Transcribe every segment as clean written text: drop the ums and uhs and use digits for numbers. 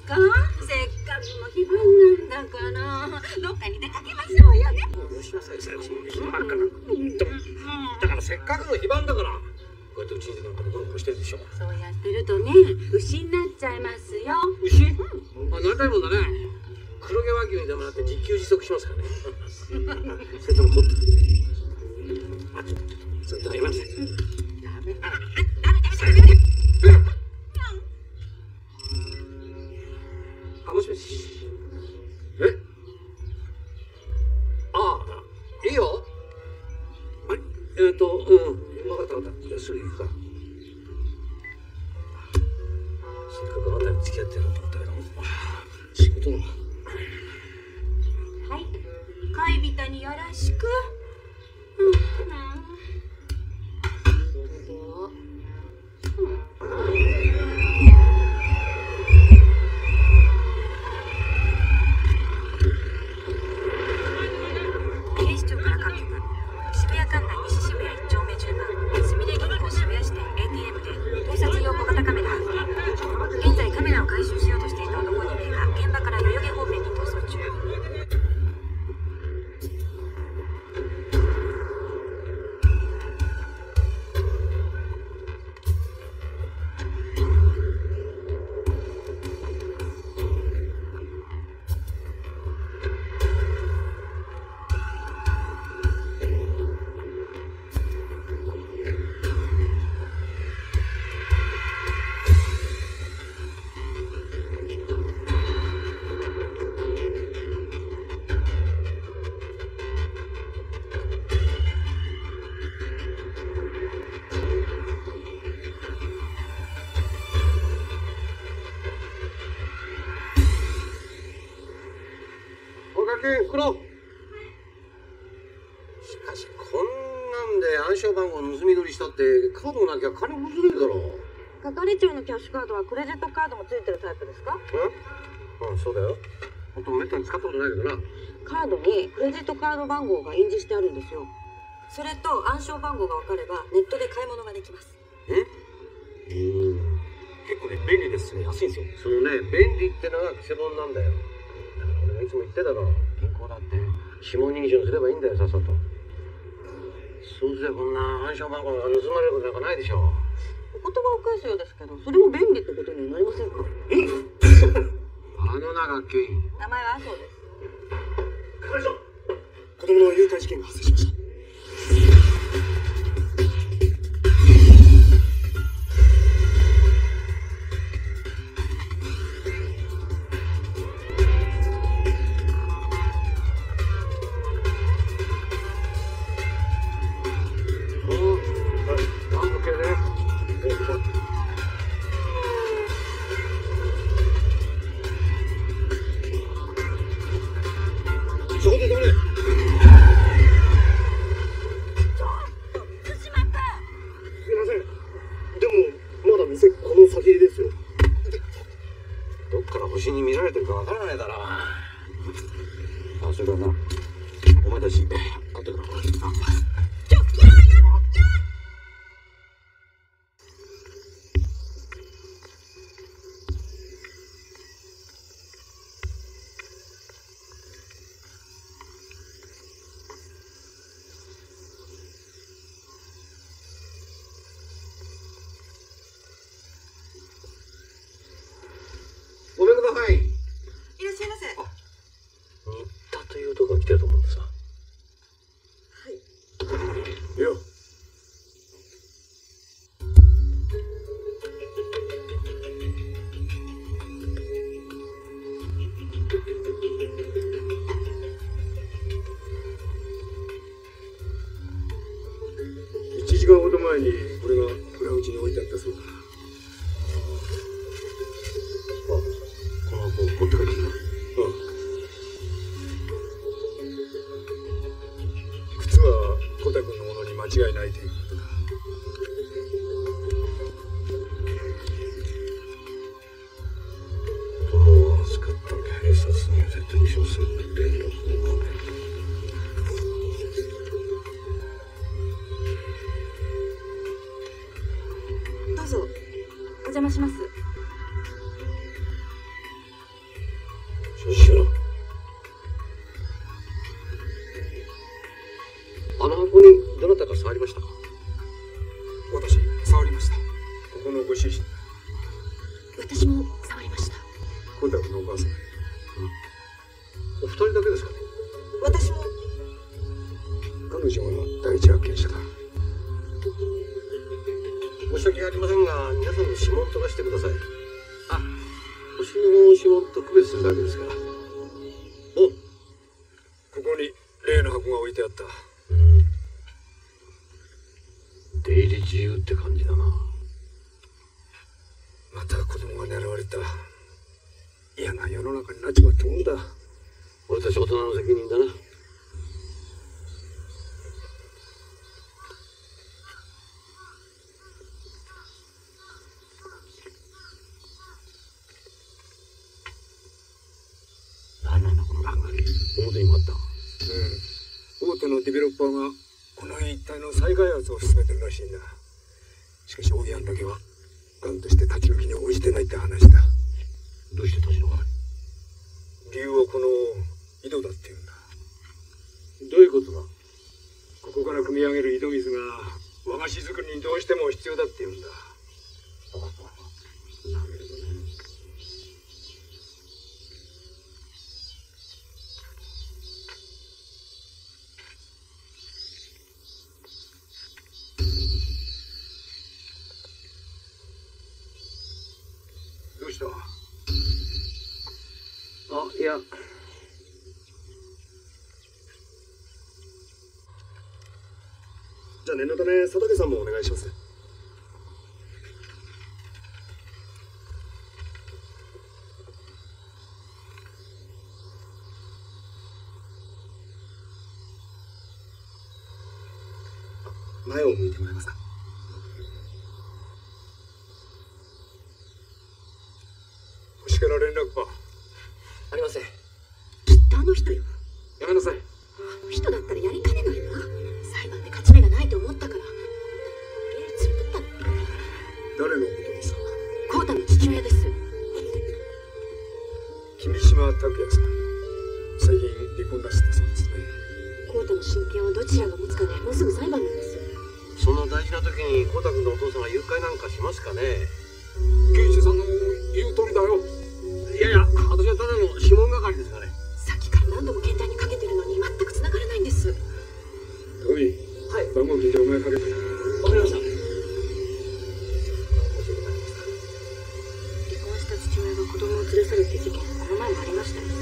か？せっかくの非番なんだから、どっかに出かけましょうよね。 よしなさい、さよし。暇ばっかな。だからせっかくの非番だから。こうやってうちになんかでゴロゴロしてるでしょ。 そうやってるとね、牛になっちゃいますよ。 牛？あ、なりたいもんだね。黒毛和牛にでもなって自給自足しますからね。それとももっと。あ、ちょっと、それとは言わない。あ、もしもし。え？ああ、いいよ。はい、分かった分かった。すぐ行くから。せっかくあなたに付き合ってやろうと思ったけど、仕事だ。 はい、恋人によろしく。 警視庁から各局、渋谷管内西渋谷1丁目10番すみれ銀行渋谷支店 ATM で盗撮用小型カメラ発見。現在カメラを回収しようとしていた男2名が現場から代々木方面に逃走中。 袋。しかしこんなんで暗証番号盗み取りしたってカードなきゃ金もずれるだろう。 係長のキャッシュカードはクレジットカードもついてるタイプですか？ うん、そうだよ。ほんとめったに使ったことないけどな。 カードにクレジットカード番号が印字してあるんですよ。それと暗証番号が分かればネットで買い物ができます。 結構ね、便利ですしね、安いんですよ。そのね、便利ってのがくせ者なんだよ。だから俺がいつも言ってたろ、銀行だって指紋認証すればいいんだよ、さっさと。そうすればこんな暗証番号が盗まれることなんかないでしょ。 お言葉を返すようですけど、それも便利ってことにはなりませんか？ あのな、学級委員。 名前は麻生です。 係長、子供の誘拐事件が発生しました。星に見られてるかわからないだろう。あ、それからな、お前たち後からこれ。ごめんください。 いらっしゃいませ。 新田という男が来てると思うんですさ。 はい。 いいよ。1時間ほど前にこれが裏口に置いてあったそうだ。持って帰ってきた。靴はコタ君のものに間違いないということだ。子供を預かった警察には絶対に直接連絡を。 どうぞお邪魔します。 そうしろ。あの箱にどなたか触りましたか？ 私、触りました。ここのご主人。 私も触りました。 コタ君のお母さん。 お二人だけですかね？ 私も。 彼女が第一発見者だ。 申し訳ありませんが、皆さんの指紋とかしてください。あ、星の指紋と区別するだけですから。お、 ここに例の箱が置いてあった。 出入り自由って感じだな。 また子供が狙われた。嫌な世の中になっちまったもんだ。 俺たち大人の責任だな。何なんだこの落書き。表にもあった。 大手のディベロッパーがこの辺一帯の再開発を進めてるらしいんだ。しかしオギアンだけは頑として立ち退きに応じてないって話だ。 どうして立ち退かない？ 理由はこの井戸だっていうんだ。 どういうことだ？ ここから汲み上げる井戸水が和菓子作りにどうしても必要だっていうんだ。 なるほどね。 どうした？ いや。 じゃあ念のため佐竹さんもお願いします。前を向いてもらえますか？星から連絡はありません。 きっとあの人よ。 やめなさい。 あの人だったらやりかねないわ。裁判で勝ち目がないと思ったから。連れてったの。 誰のことですか？ コウタの父親です。 君島拓也さん、最近離婚出したそうですね。 コウタの親権をどちらが持つかでもうすぐ裁判なんです。 そんな大事な時にコタ君のお父さんが誘拐なんかしますかね？ 刑事さんの言う通りだよ。 いやいや、私はただの指紋係ですからね。 さっきから何度も携帯にかけてるのに全く繋がらないんです。 高見、はい、番号聞いてお前かけて。 わかりました。 離婚した父親が子供を連れ去るって事件、この前もありましたよ。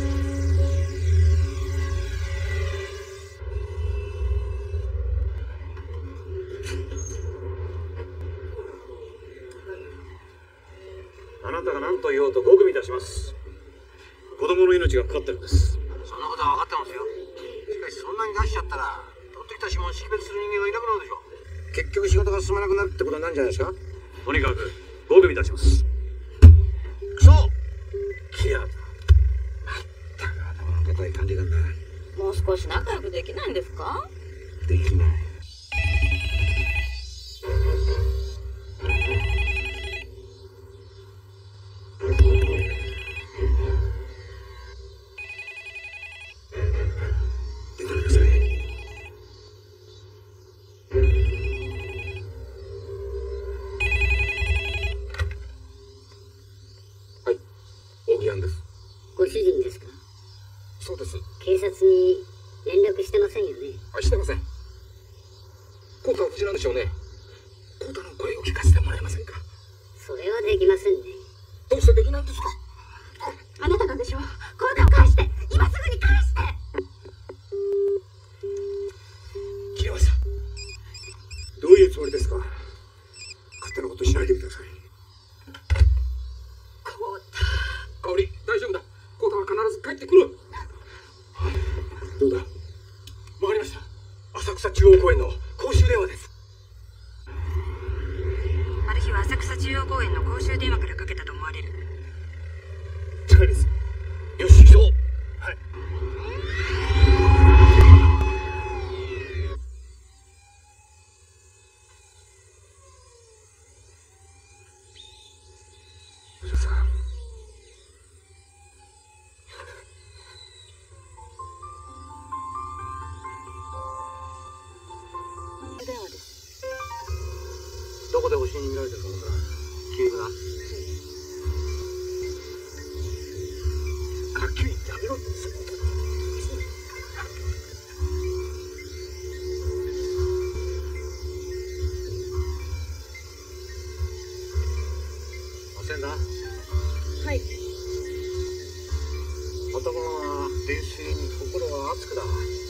あなたが何と言おうと5組出します。子供の命がかかってるんです。そんなことは分かってますよ。しかしそんなに出しちゃったら取ってきた指紋を識別する人間がいなくなるでしょ。結局仕事が進まなくなるってことになるんじゃないですか。とにかく5組出します。そうキアだ。まったく頭の固い管理官だ。 もう少し仲良くできないんですか？ できない。 ご主人ですか？ そうです。 警察に連絡してませんよね？ してません。コウタは無事なんでしょうね。コウタの声を聞かせてもらえませんか？ それはできませんね。 どうしてできないんですか？ あなたなんでしょう。コウタを返して、今すぐに返して。 切れました。どういうつもりですか？勝手なことしないでください。 コウタ。 香織、大丈夫だ。コウタは必ず帰ってくる。どうだ？わかりました。浅草中央公園の公衆電話です。 マルヒは浅草中央公園の公衆電話からかけたと思われる。 人に見られてると思ったら君がはっきりやめろってそういうことだ。 せんだ。 はい。 頭は冷静に心は熱くだ。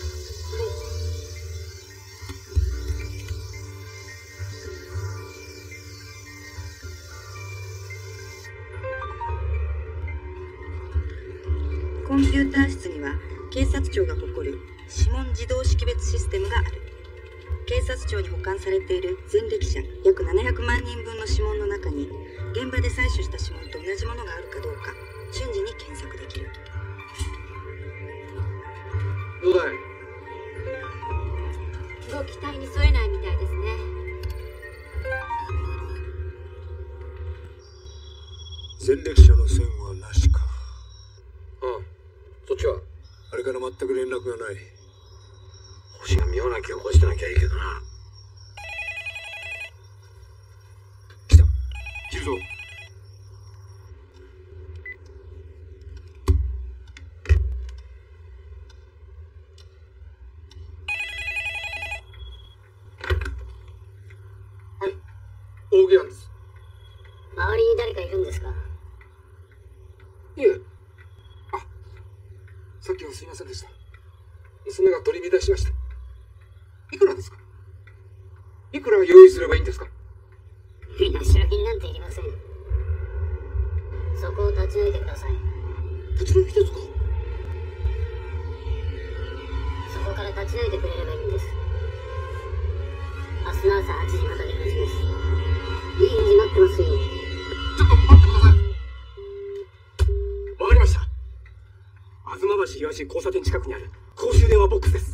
コンピューター室には警察庁が誇る指紋自動識別システムがある。警察庁に保管されている前歴者約700万人分の指紋の中に現場で採取した指紋と同じものがあるかどうか瞬時に検索できる。 どうだい？ ご期待に添えないみたいですね。 前歴者の線はなしか。 ああ、そっちは？ あれから全く連絡がない。 星が妙な気を起こしてなきゃいいけどな。 来た。切るぞ。 はい、大木なんです。 周りに誰かいるんですか？ いえ。あ、さっきはすいませんでした。娘が取り乱しました。いくらですか？いくら用意すればいいんですか？ 身代金なんていりません。そこを立ち退いてください。 立ち退きですか？ そこから立ち退いてくれればいいんです。明日の朝8時までで8です。いいに決まってますよ。 ちょっと待ってください。わかりました。東橋東交差点近くにある公衆電話ボックスです。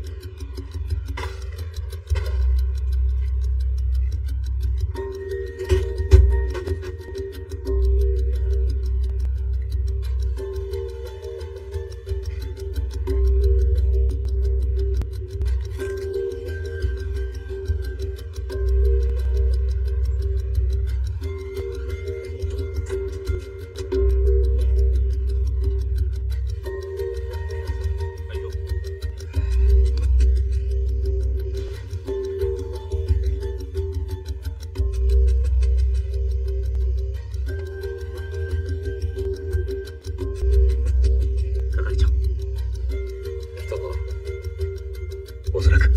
おそらく。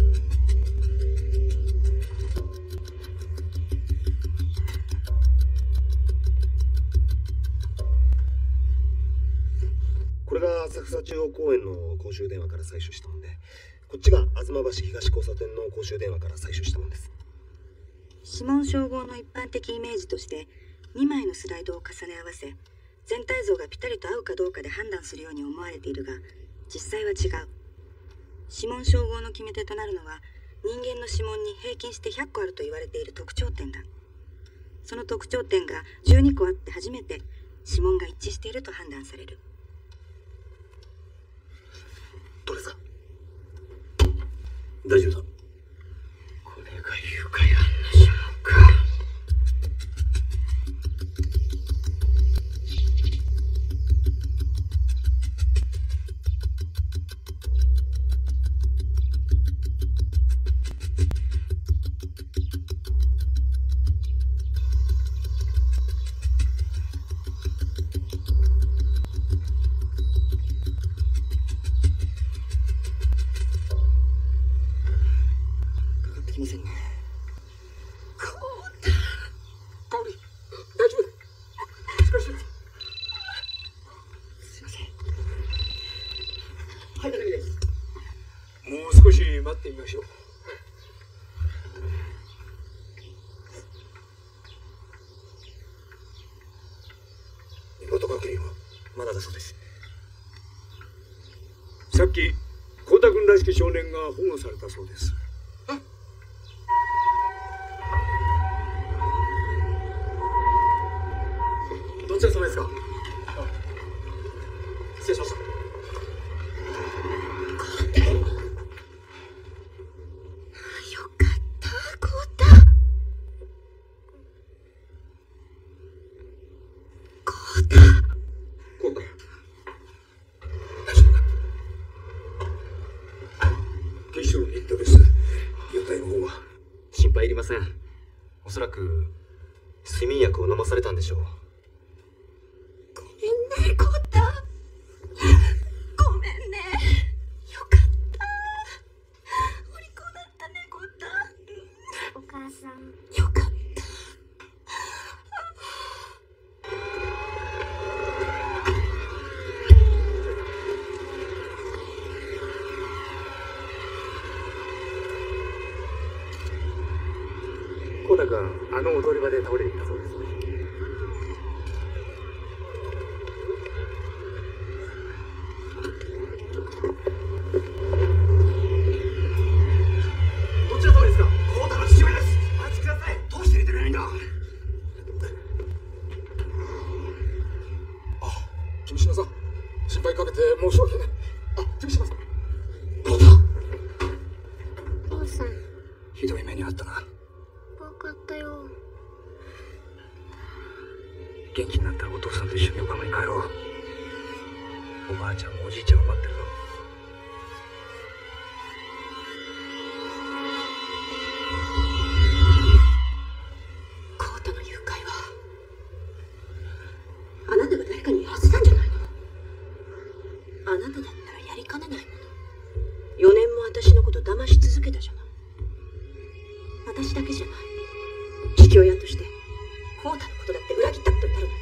これが浅草中央公園の公衆電話から採取したもんで、こっちが東橋東交差点の公衆電話から採取したもんです。 指紋照合の一般的イメージとして2枚のスライドを重ね合わせ全体像がピタリと合うかどうかで判断するように思われているが、実際は違う。指紋照合の決め手となるのは人間の指紋に平均して100個あると言われている特徴点だ。その特徴点が12個あって初めて指紋が一致していると判断される。 どうですか？大丈夫だ。これが誘拐犯の指紋か。 ませんね。 香織、大丈夫？しかし。 すいません。はい、大丈夫です。 もう少し待ってみましょう。 身元確認はまだだそうです。 さっき幸田君らしき少年が保護されたそうです。 どちら様ですか？失礼しました。 よかった、幸田。 りません。おそらく睡眠薬を飲まされたんでしょう。 ごめんねコウタ。ごめんね。よかった。お利口だったねコウタ。 お母さん。 よかった。 コウタ君、あの踊り場で倒れていたそうですね。 どちら様ですか？コウタの父親です。お待ちください。どうして入れてくれないんだ。 君島さん、心配かけて申し訳ない。君島さん。 父さん。 ひどい目にあったな。 怖かったよ。 元気になったらお父さんと一緒に横浜に帰ろう。おばあちゃんもおじいちゃんも待ってるぞ。 コウタの誘拐はあなたが誰かにやらせたんじゃないの？あなただったらやりかねないもの。4年も私のこと騙し続けたじゃない。私だけじゃない。父親としてコウタのことだって裏切ったことになるのよ。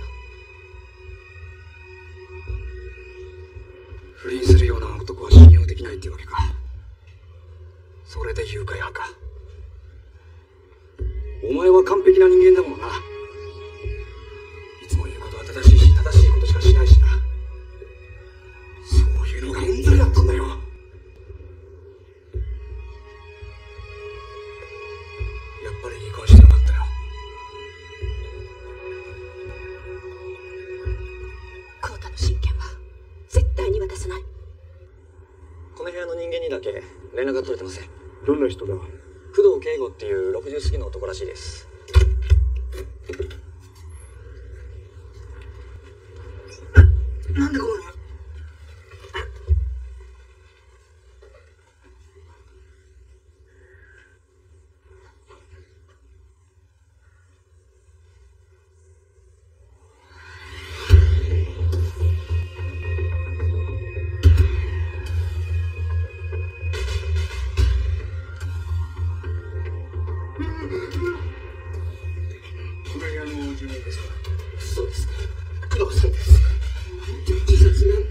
不倫するような男は信用できないっていうわけか。それで誘拐犯か。お前は完璧な人間だもんな。いつも言うことは正しいし、正しいことしかしないしな。そういうのがうんざりだったんだよ。やっぱり離婚してなかったよ。 コウタの親権は絶対に渡さない。 この部屋の人間にだけ連絡が取れてません。 どんな人だ？ 工藤圭吾っていう60過ぎの男らしいです。 なんでここに。この部屋の住人ですか？そうです。工藤さんです。自殺なんだ。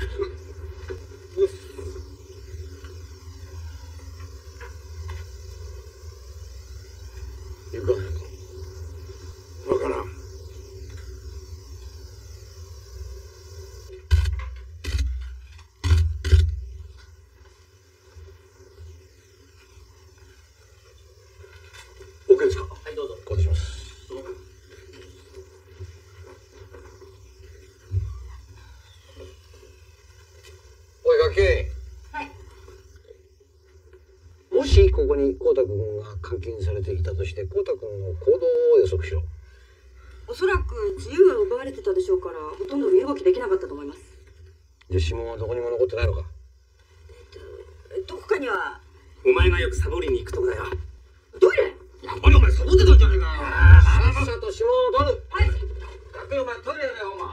行かないか。わからん。OK ですか？ はい、どうぞ。 こうします。おいガキ。 はい。 もしここにコウタ君が監禁されていたとして、コウタ君の行動を予測しろ。 おそらく自由が奪われてたでしょうから、ほとんど身動きできなかったと思います。 で、指紋はどこにも残ってないのか？ どこかには。 お前がよくサボりに行くとこだよ。 トイレ。 やっぱりお前サボってたんじゃねえかよ。 さっさと指紋を取る。 はい。 ガキお前トイレだよお前。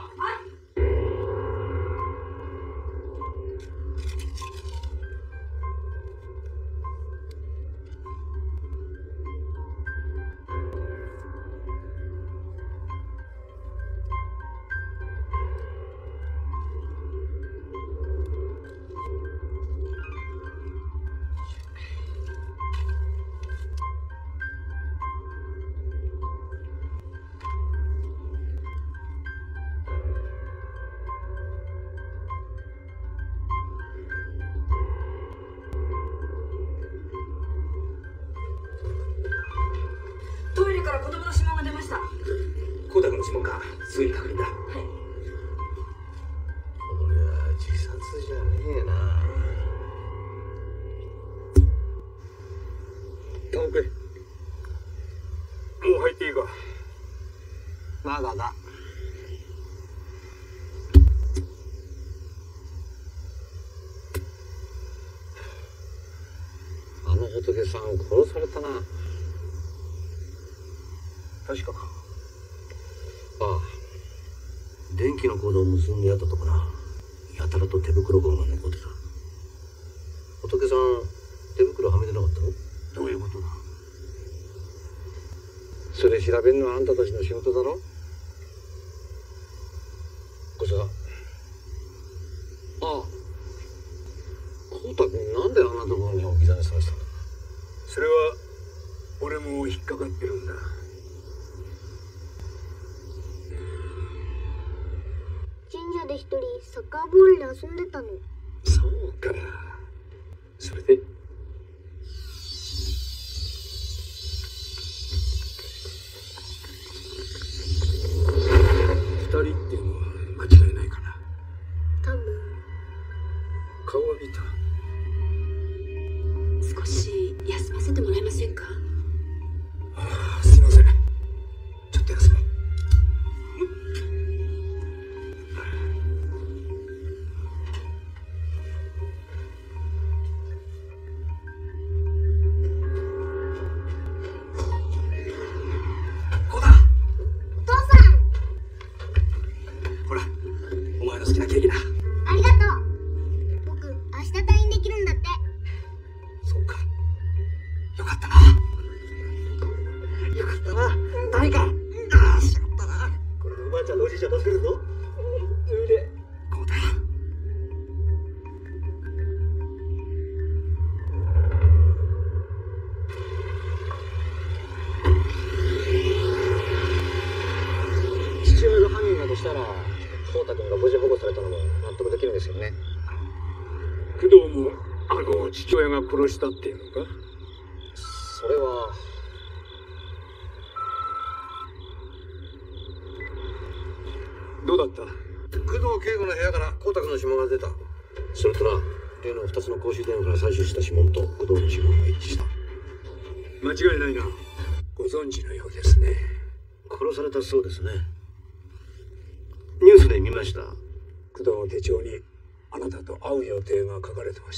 トイレから子供の指紋が出ました。 コウタ君の指紋か。すぐに確認だ。 これは自殺じゃねえな。 頼むくれ。もう入っていいか？ まだだ。あの仏さん殺されたな。 確かああ、電気のコードを結んでやったとこな、やたらと手袋痕が残ってた。仏さん、手袋はめてなかったの？どういうことだ？それ調べるのはあんたたちの仕事だろ。これさ、ああ、浩太君なんであんなところに置き去にされてたんだ？ それは俺も引っかかってるんだ。 神社で一人サッカーボールで遊んでたの。 そうか。それで？二人っていうのは間違いないかな。 多分。 顔は見た。 少し休ませてもらえませんか？ ああ、すいません。ちょっと休もう。こうだ。 お父さん、 ほら、お前の好きなケーキだ。 ありがとう。僕、明日退院できるんだって。 そうか。よかったな。よかったな。誰か。ああ、しまったな。これでおばあちゃんのおじいちゃん助けるぞ。おいで。こうだ。 父親が犯人だとしたら、浩太君が無事保護されたのも納得できるんですよね。 工藤も父親が殺したっていうのか？ それは。 どうだった？ 工藤警部の部屋から浩太君の指紋が出た。それとな、例の2つの公衆電話から採取した指紋と工藤の指紋が一致した。 間違いないな。ご存知のようですね。 殺されたそうですね。ニュースで見ました。 工藤の手帳にあなたと会う予定が書かれてました。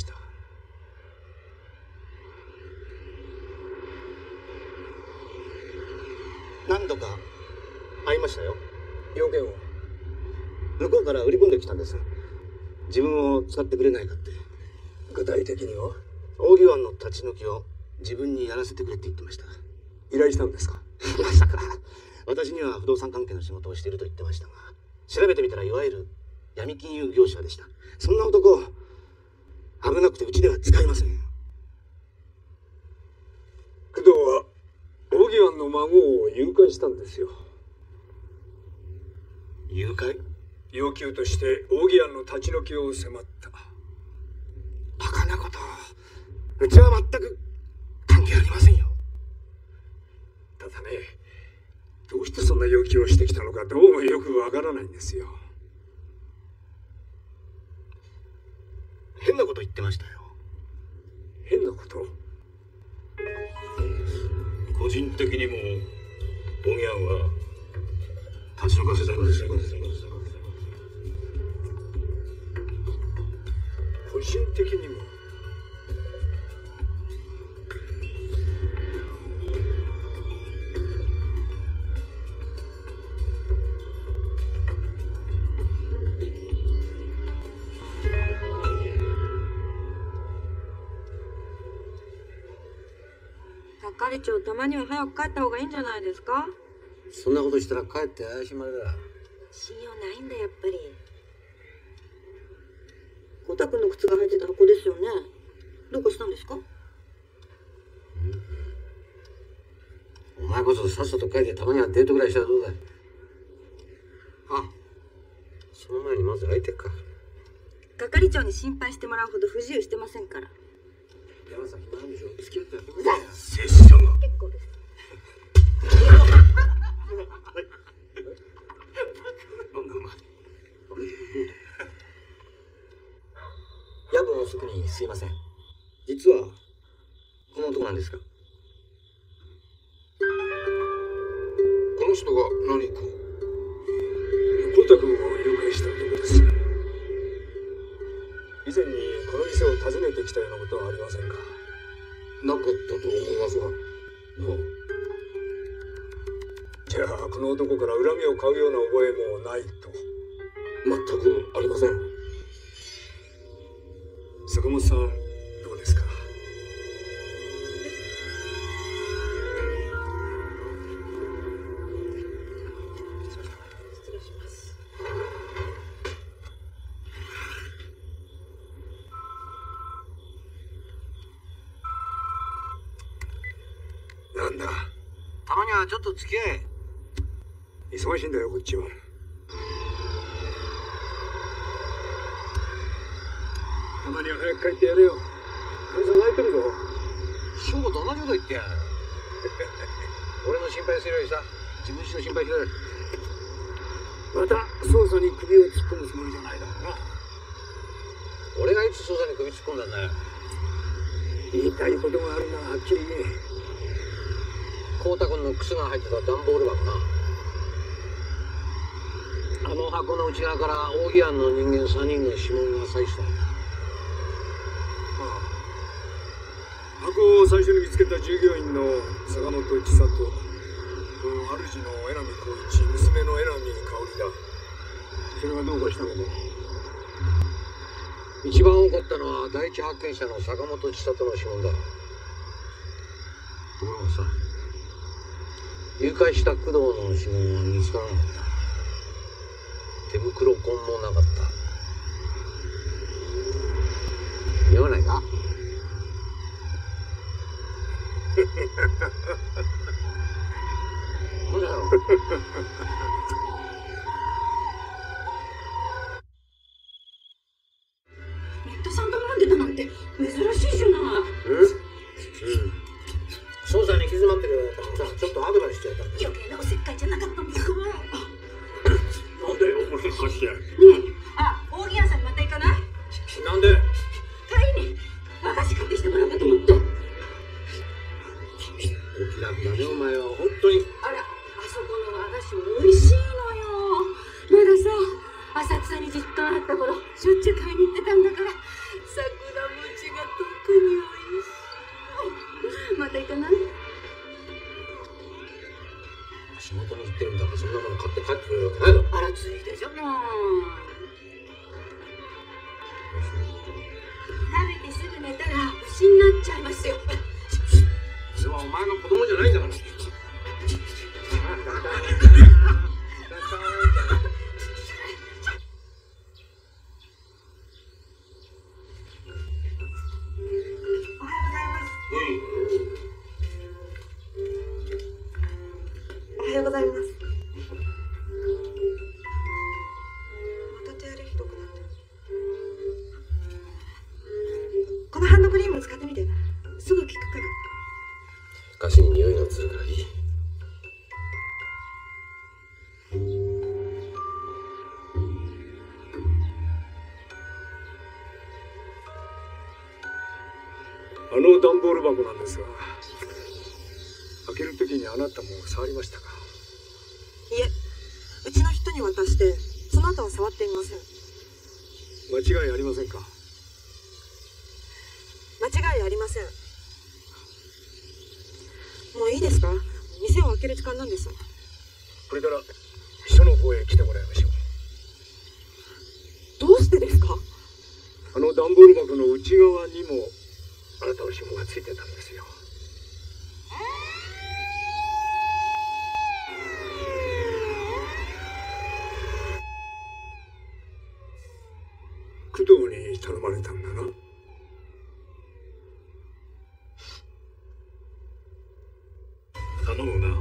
何度か会いましたよ。 要件は？ 向こうから売り込んできたんです。自分を使ってくれないかって。 具体的には？ 大木湾の立ち退きを自分にやらせてくれって言ってました。 依頼したんですか？ まさか。私には不動産関係の仕事をしていると言ってましたが、調べてみたらいわゆる闇金融業者でした。そんな男、危なくてうちでは使いません。 工藤は大木湾の孫を誘拐したんですよ。 誘拐？ 要求として大木湾の立ち退きを迫った。 バカなこと。うちは全く関係ありませんよ。 ただね、どうしてそんな要求をしてきたのかどうもよくわからないんですよ。 変なこと言ってましたよ。 変なこと？ 個人的にもボギャンは立ち退かせたのですよ。 個人的にも。 係長、たまには早く帰った方がいいんじゃないですか？ そんなことしたら帰って怪しまれだ。 信用ないんだ、やっぱり。 コタ君の靴が入ってた箱ですよね。どうかしたんですか？ お前こそさっさと帰ってたまにはデートぐらいしたらどうだい。あ、その前にまず相手か。 係長に心配してもらうほど不自由してませんから。 山崎なんでしょう。付き合ってやってくれ。 拙者が。 結構です。 夜分遅くにすいません。実はこの男なんですか？この人が何か？ 浩太君を誘拐した男です。以前にこの店を訪ねてきたようなことはありませんか？ なかったと思いますが。 じゃあこの男から恨みを買うような覚えもないと？ 全くありません。 坂本さん、どうですか？ 失礼します。 なんだ、 たまにはちょっと付き合え。 忙しいんだよこっちは。たまには早く帰ってやれよ。母さん泣いてるぞ。 翔吾と同じこと言ってやる。俺の心配するよりさ、自分自身の心配しろよ。 また捜査に首を突っ込むつもりじゃないだろうな。 俺がいつ捜査に首突っ込んだんだよ。 言いたいことがあるならはっきり言え。 光太君の靴が入ってた段ボール箱な。あの箱の内側から大木庵の人間3人の指紋が採取された。 箱を最初に見つけた従業員の坂本千里、主の江波浩一、娘の江波香織だ。それがどうかしたのか？ 一番怒ったのは第一発見者の坂本千里の指紋だ。ところがさ、誘拐した工藤の指紋は見つからなかった。手袋痕もなかった。似合わないか？そうだよ。 ネットさんと飲んでたなんて珍しいじゃない。 捜査に行き詰まってるようだったからさ、ちょっとアドバイスしてやったんだよ。 余計なおせっかいじゃなかったんですか？ なんだよ、もしかして。 ねえ、大木屋さんにまた行かない？ なんで？ 帰りに和菓子買ってきてもらおうかと思って。 お気楽だね、お前は本当に。 あら、あそこの和菓子美味しいのよ。まださ、浅草にずっとあった頃、しょっちゅう買いに行ってたんだから、桜餅が特に美味しい。また行かない？ 仕事に行ってるんだからそんなもの買って帰ってくれるわけないだろ。 あら、ついでじゃない。食べてすぐ寝たら牛になっちゃいますよ。 それはお前の子供じゃないんだから。 おはようございます。また手荒れひどくなってる。このハンドクリームを使ってみて。すぐ効くから。 菓子に匂いがつるからいい。 あの段ボール箱なんですが、開けるときにあなたも触りましたか？ いえ、うちの人に渡して、その後は触っていません。 間違いありませんか？ 間違いありません。もういいですか？店を開ける時間なんです。 これから署の方へ来てもらいましょう。 どうしてですか？ あの段ボール箱の内側にもあなたの指紋がついてたんですよ。工藤に頼まれたんだな。 頼むな。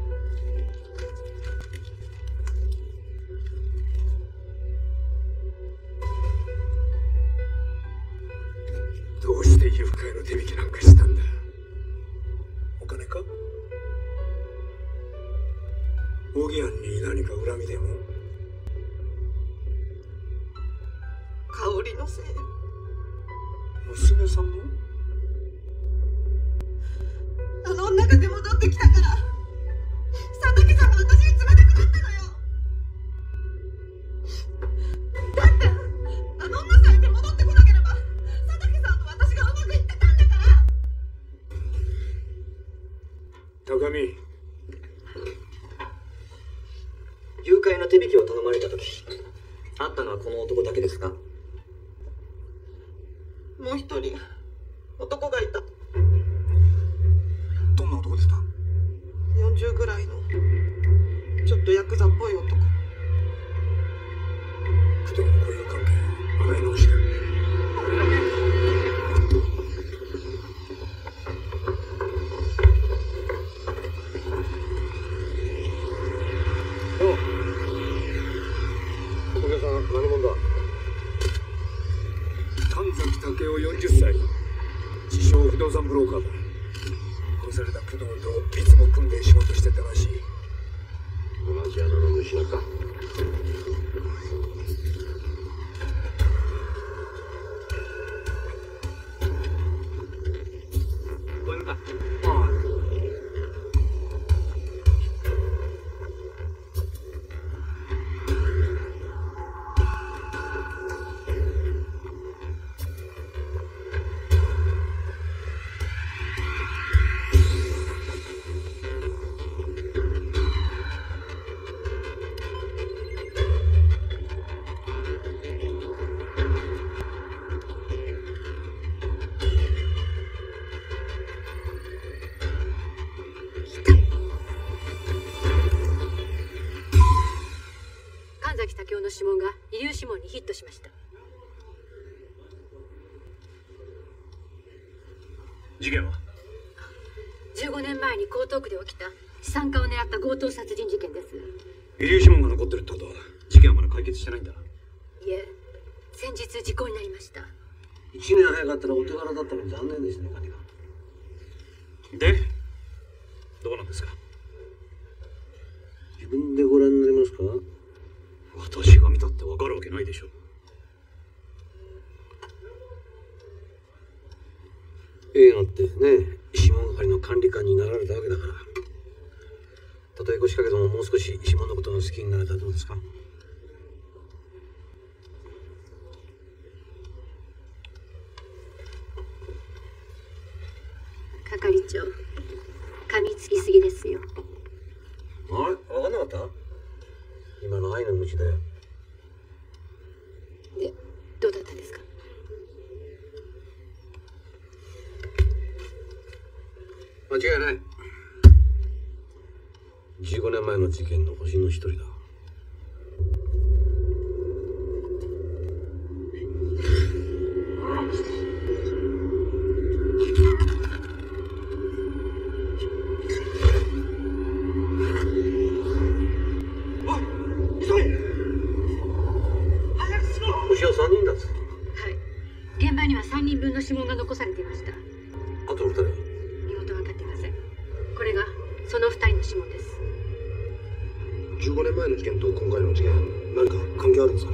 どうして誘拐の手引きなんかしたんだ？お金か？大木庵に何か恨みでも？ 香りのせい。 娘さんの？ あの女が出戻ってきたから、佐竹さんが私に冷たくなったのよ。だってあの女さえ出戻ってこなければ、佐竹さんと私がうまくいってたんだから。 高見、 はこの男だけですか？ もう一人男がいた。 どんな男ですか 40ぐらいのちょっとヤクザっぽい男。 二人の交友関係洗い直してる。 何者だ？ 神崎武雄40歳、自称不動産ブローカーだ。殺された工藤といつも組んで仕事してたらしい。 同じ穴の虫なか。 これか。 ああ。 神崎武雄の指紋が遺留指紋にヒットしました。 事件は 15年前に江東区で起きた資産家を狙った強盗殺人事件です。 遺留指紋が残ってるってことは事件はまだ解決してないんだ。 いえ、先日時効になりました。 1年早かったらお手柄だったのに残念ですね、管理官。 でどうなんですか？ 自分でご覧になりますか？ 私が見たって分かるわけないでしょ。 映画ってね、指紋係の管理官になられたわけだから、たとえ腰掛けてももう少し指紋のことが好きになれたらどうですか？ 係長、噛みつきすぎですよ。 あれ、分かんなかった？今の愛の無知だよ。 で、どうだったんですか？ 間違いない。15年前の事件の星の一人だ。星は3人だっつ。 はい。現場には3人分の指紋が残されていました。 あとの2人は？ 身元は分かっていません。これがその2人の指紋です。 15年前の事件と今回の事件、何か関係あるんですか？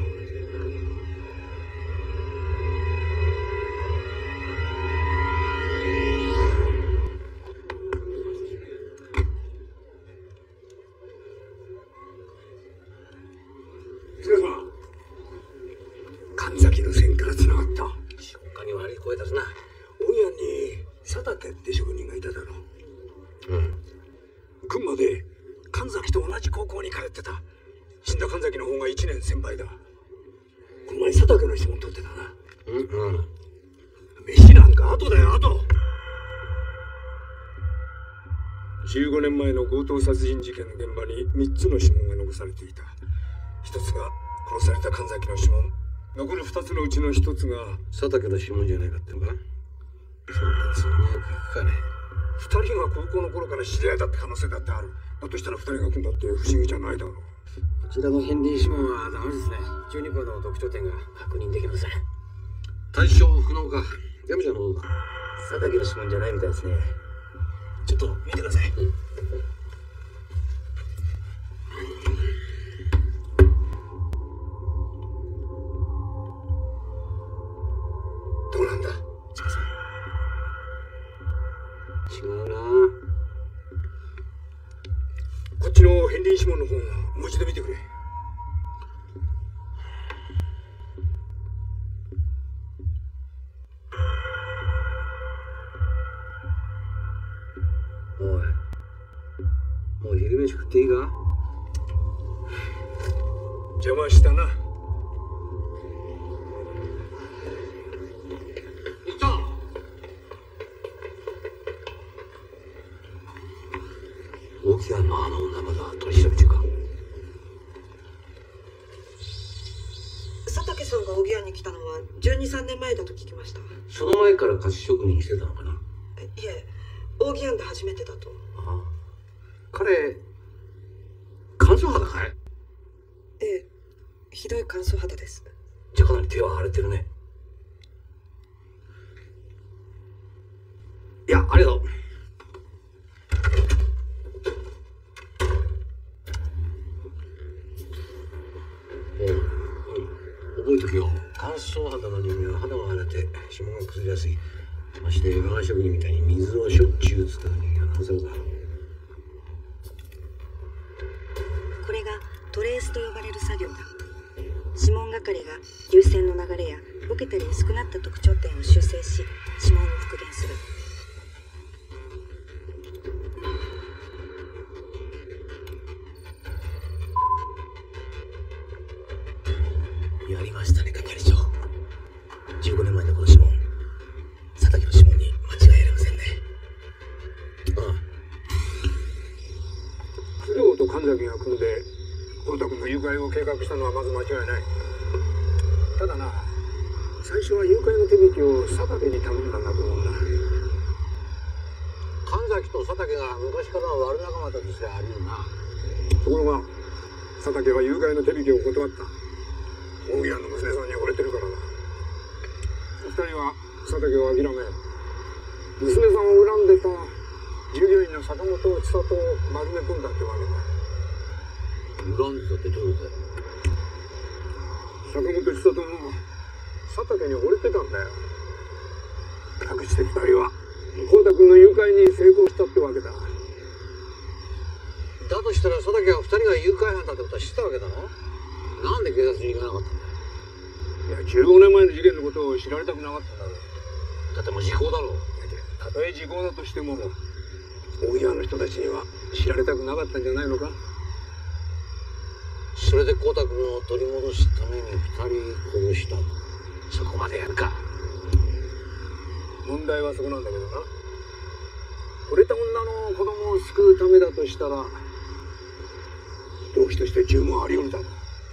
神崎の線からつながった。 消化に悪い声出すな。 大家に佐竹って職人がいただろう。 うん。 群馬で神崎と同じ高校に通ってた。死んだ神崎の方が1年先輩だ。この前佐竹の指紋取ってたな。 うん。 飯なんか後だよ、後。15年前の強盗殺人事件の現場に3つの指紋が残されていた。1つが殺された神崎の指紋。残る2つのうちの1つが佐竹の指紋じゃないかってのか？そんなつうまくいくかね。 2人が高校の頃から知り合いだって可能性だってある。だとしたら2人が組んだって不思議じゃないだろう。 こちらの片鱗指紋はダメですね。12個の特徴点が確認できません。対象不能か。山ちゃんのどうだ？ 佐竹の指紋じゃないみたいですね。ちょっと見てください。 どうなんだ？ 違うな。 こっちの片鱗指紋の方もう一度見てくれ。 おい、もう昼飯食っていいか？ 邪魔したな。 起案のあの女まだ取り調べ中か？ 佐竹さんが荻庵に来たのは12、13年前だと聞きました。 その前から菓子職人してたのかな？ いえ、荻庵で初めてだと。 ああ、彼乾燥肌かい？ ええ、ひどい乾燥肌です。 じゃあかなり手は荒れてるね。いや、ありがとう。覚えとけよ。乾燥肌の人間は肌が荒れて指紋が崩れやすい。まして我が職人みたいに水をしょっちゅう使う人間はなおさらだ。 これがトレースと呼ばれる作業だ。指紋係が流線の流れやボケたり薄くなった特徴点を修正し、指紋を復元する。 やりましたね、係長。15年前のこの指紋、佐竹の指紋に間違いありませんね。ああ。 工藤と神崎が組んで光太君の誘拐を計画したのはまず間違いない。ただな、最初は誘拐の手引きを佐竹に頼んだんだと思うんだ。 神崎と佐竹が昔から悪仲間だとしてあり得るな。 ところが佐竹は誘拐の手引きを断った。大木屋の娘さんに惚れてるからだ。二人は佐竹を諦め、娘さんを恨んでた従業員の坂本千里を丸め込んだってわけだ。 恨んでたってどういうことだよ？ 坂本千里も佐竹に惚れてたんだよ。隠して二人は光太君の誘拐に成功したってわけだ。 だとしたら佐竹は二人が誘拐犯だってことは知ったわけだろ？なんで警察に行かなかったんだよ？ いや、15年前の事件のことを知られたくなかったんだろう。 だってもう時効だろう。 たとえ時効だとしても大木屋の人たちには知られたくなかったんじゃないのか？ それで光太君を取り戻すために二人殺した。そこまでやるか？ 問題はそこなんだけどな。惚れた女の子供を救うためだとしたら動機として十分あり得るだろう。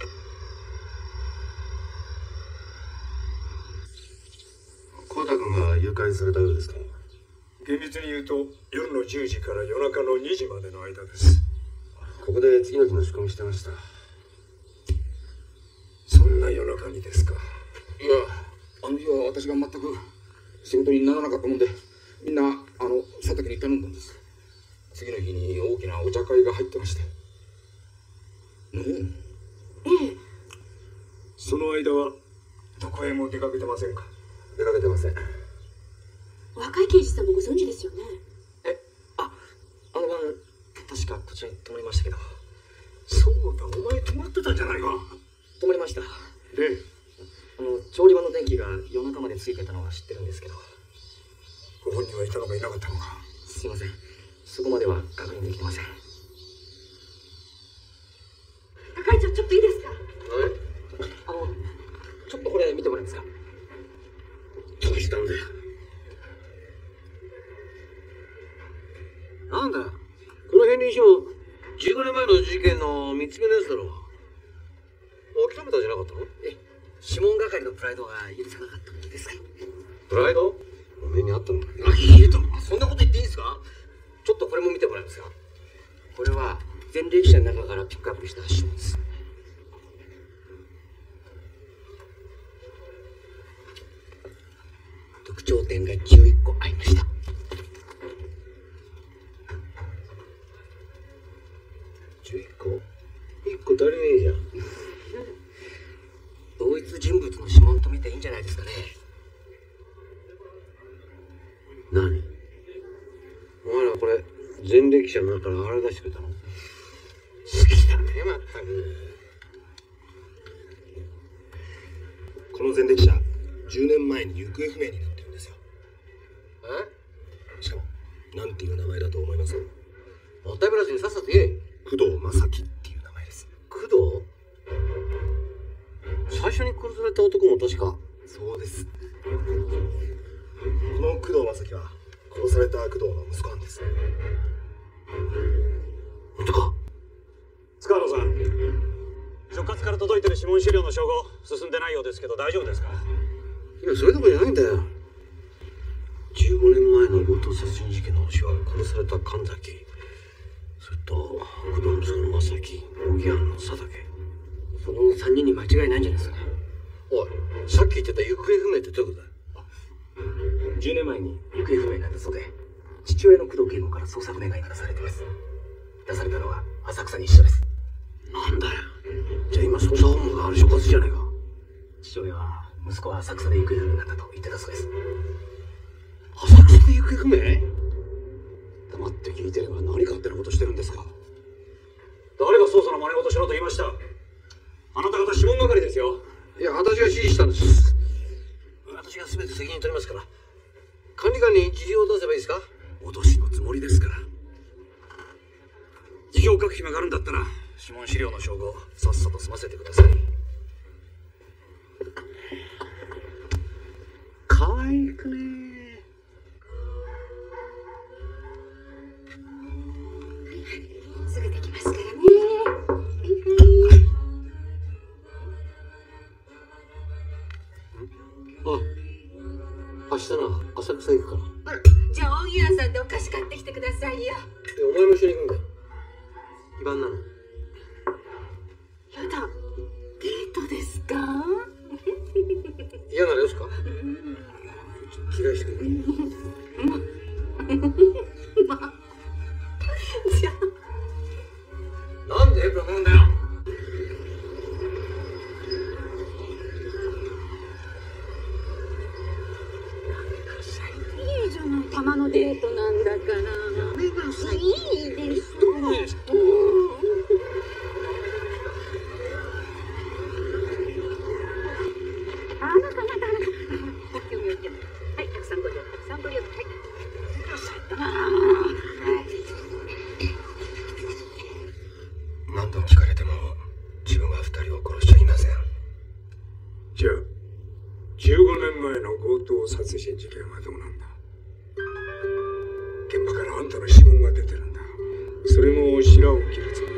光太君が誘拐されたようですか？ 厳密に言うと夜の10時から夜中の2時までの間です。 ここで次の日の仕込みしてました。 そんな夜中にですか？ いや、あの日は私が全く仕事にならなかったもんで、みんな佐竹に頼んだんです。次の日に大きなお茶会が入ってまして。 ええ。 その間はどこへも出かけてませんか？ 出かけてません。 若い刑事さんもご存知ですよね。 あの晩確かこちらに泊まりましたけど。 そうだ、お前泊まってたじゃないか。 泊まりました。 で、 調理場の電気が夜中までついてたのは知ってるんですけど。 ご本人はいたのかいなかったのか？ すいません、そこまでは確認できてません。 係長、ちょっといいですか？ ちょっとこれ見てもらえますか？ どうしたんだよ。なんだよ、この辺にしても15年前の事件の3つ目のやつだろう。諦めたんじゃなかったの？ 指紋係のプライドが許さなかったものですから。 プライド？お目にあったのか？ そんなこと言っていいんですか？ちょっとこれも見てもらえますか？これは前歴者の中からピックアップした指紋です。特徴点が11個ありました。 11個1個足りねえじゃん。 同一人物の指紋と見ていいんじゃないですかね。 何？お前らこれ前歴者の中から洗い出してくれたの？好きだね、まったく。 この前歴者10年前に行方不明になってるんですよ。しかもなんていう名前だと思います？ もったいぶらずにさっさと言え。 工藤正樹っていう名前です。 工藤？最初に殺された男も確か。 そうです。この工藤正樹は殺された工藤の息子なんです。 本当か？ 塚野さん、所轄から届いてる指紋資料の照合進んでないようですけど大丈夫ですか？ いや、それどころじゃないんだよ。15年前の強盗殺人事件のホシは殺された神崎、それと工藤息子の正樹、おぎやんの佐竹、その3人に間違いないんじゃないですか。おい、さっき言ってた行方不明ってどういうことだよ。 10年前に行方不明になったそうで、父親の工藤警部から捜索願いが出されています。出されたのは浅草西署です。 なんだよ。じゃあ今捜査本部がある所轄じゃねえか。 父親は息子は浅草で行方不明になったと言ってたそうです。 浅草で行方不明？黙って聞いてれば何勝手なことしてるんですか。 誰が捜査の真似事しろと言いました？あなた方指紋係ですよ。 いや、私が指示したんです。私が全て責任取りますから。管理官に辞表を出せばいいですか？ 脅しのつもりですから。辞表を書く暇があるんだったら指紋資料の照合さっさと済ませてください。 可愛くね。 すぐできますからね。 明日な、浅草行くから。 じゃあ大木屋さんでお菓子買ってきてくださいよ。 お前も一緒に行くんだよ。非番なの。 やだ、デートですか？ 嫌ならよすか？着替えしてくれ。 じゃあなんでエプロンなんだよ。 いいじゃない、たまのデートなんだから。やめなさい。いいです。はい、150、はい。 何度聞かれても自分は2人を殺しちゃいません。 じゃあ15年前の強盗殺人事件はどうなんだ？現場からあんたの指紋が出てるんだ。それも白を切るつも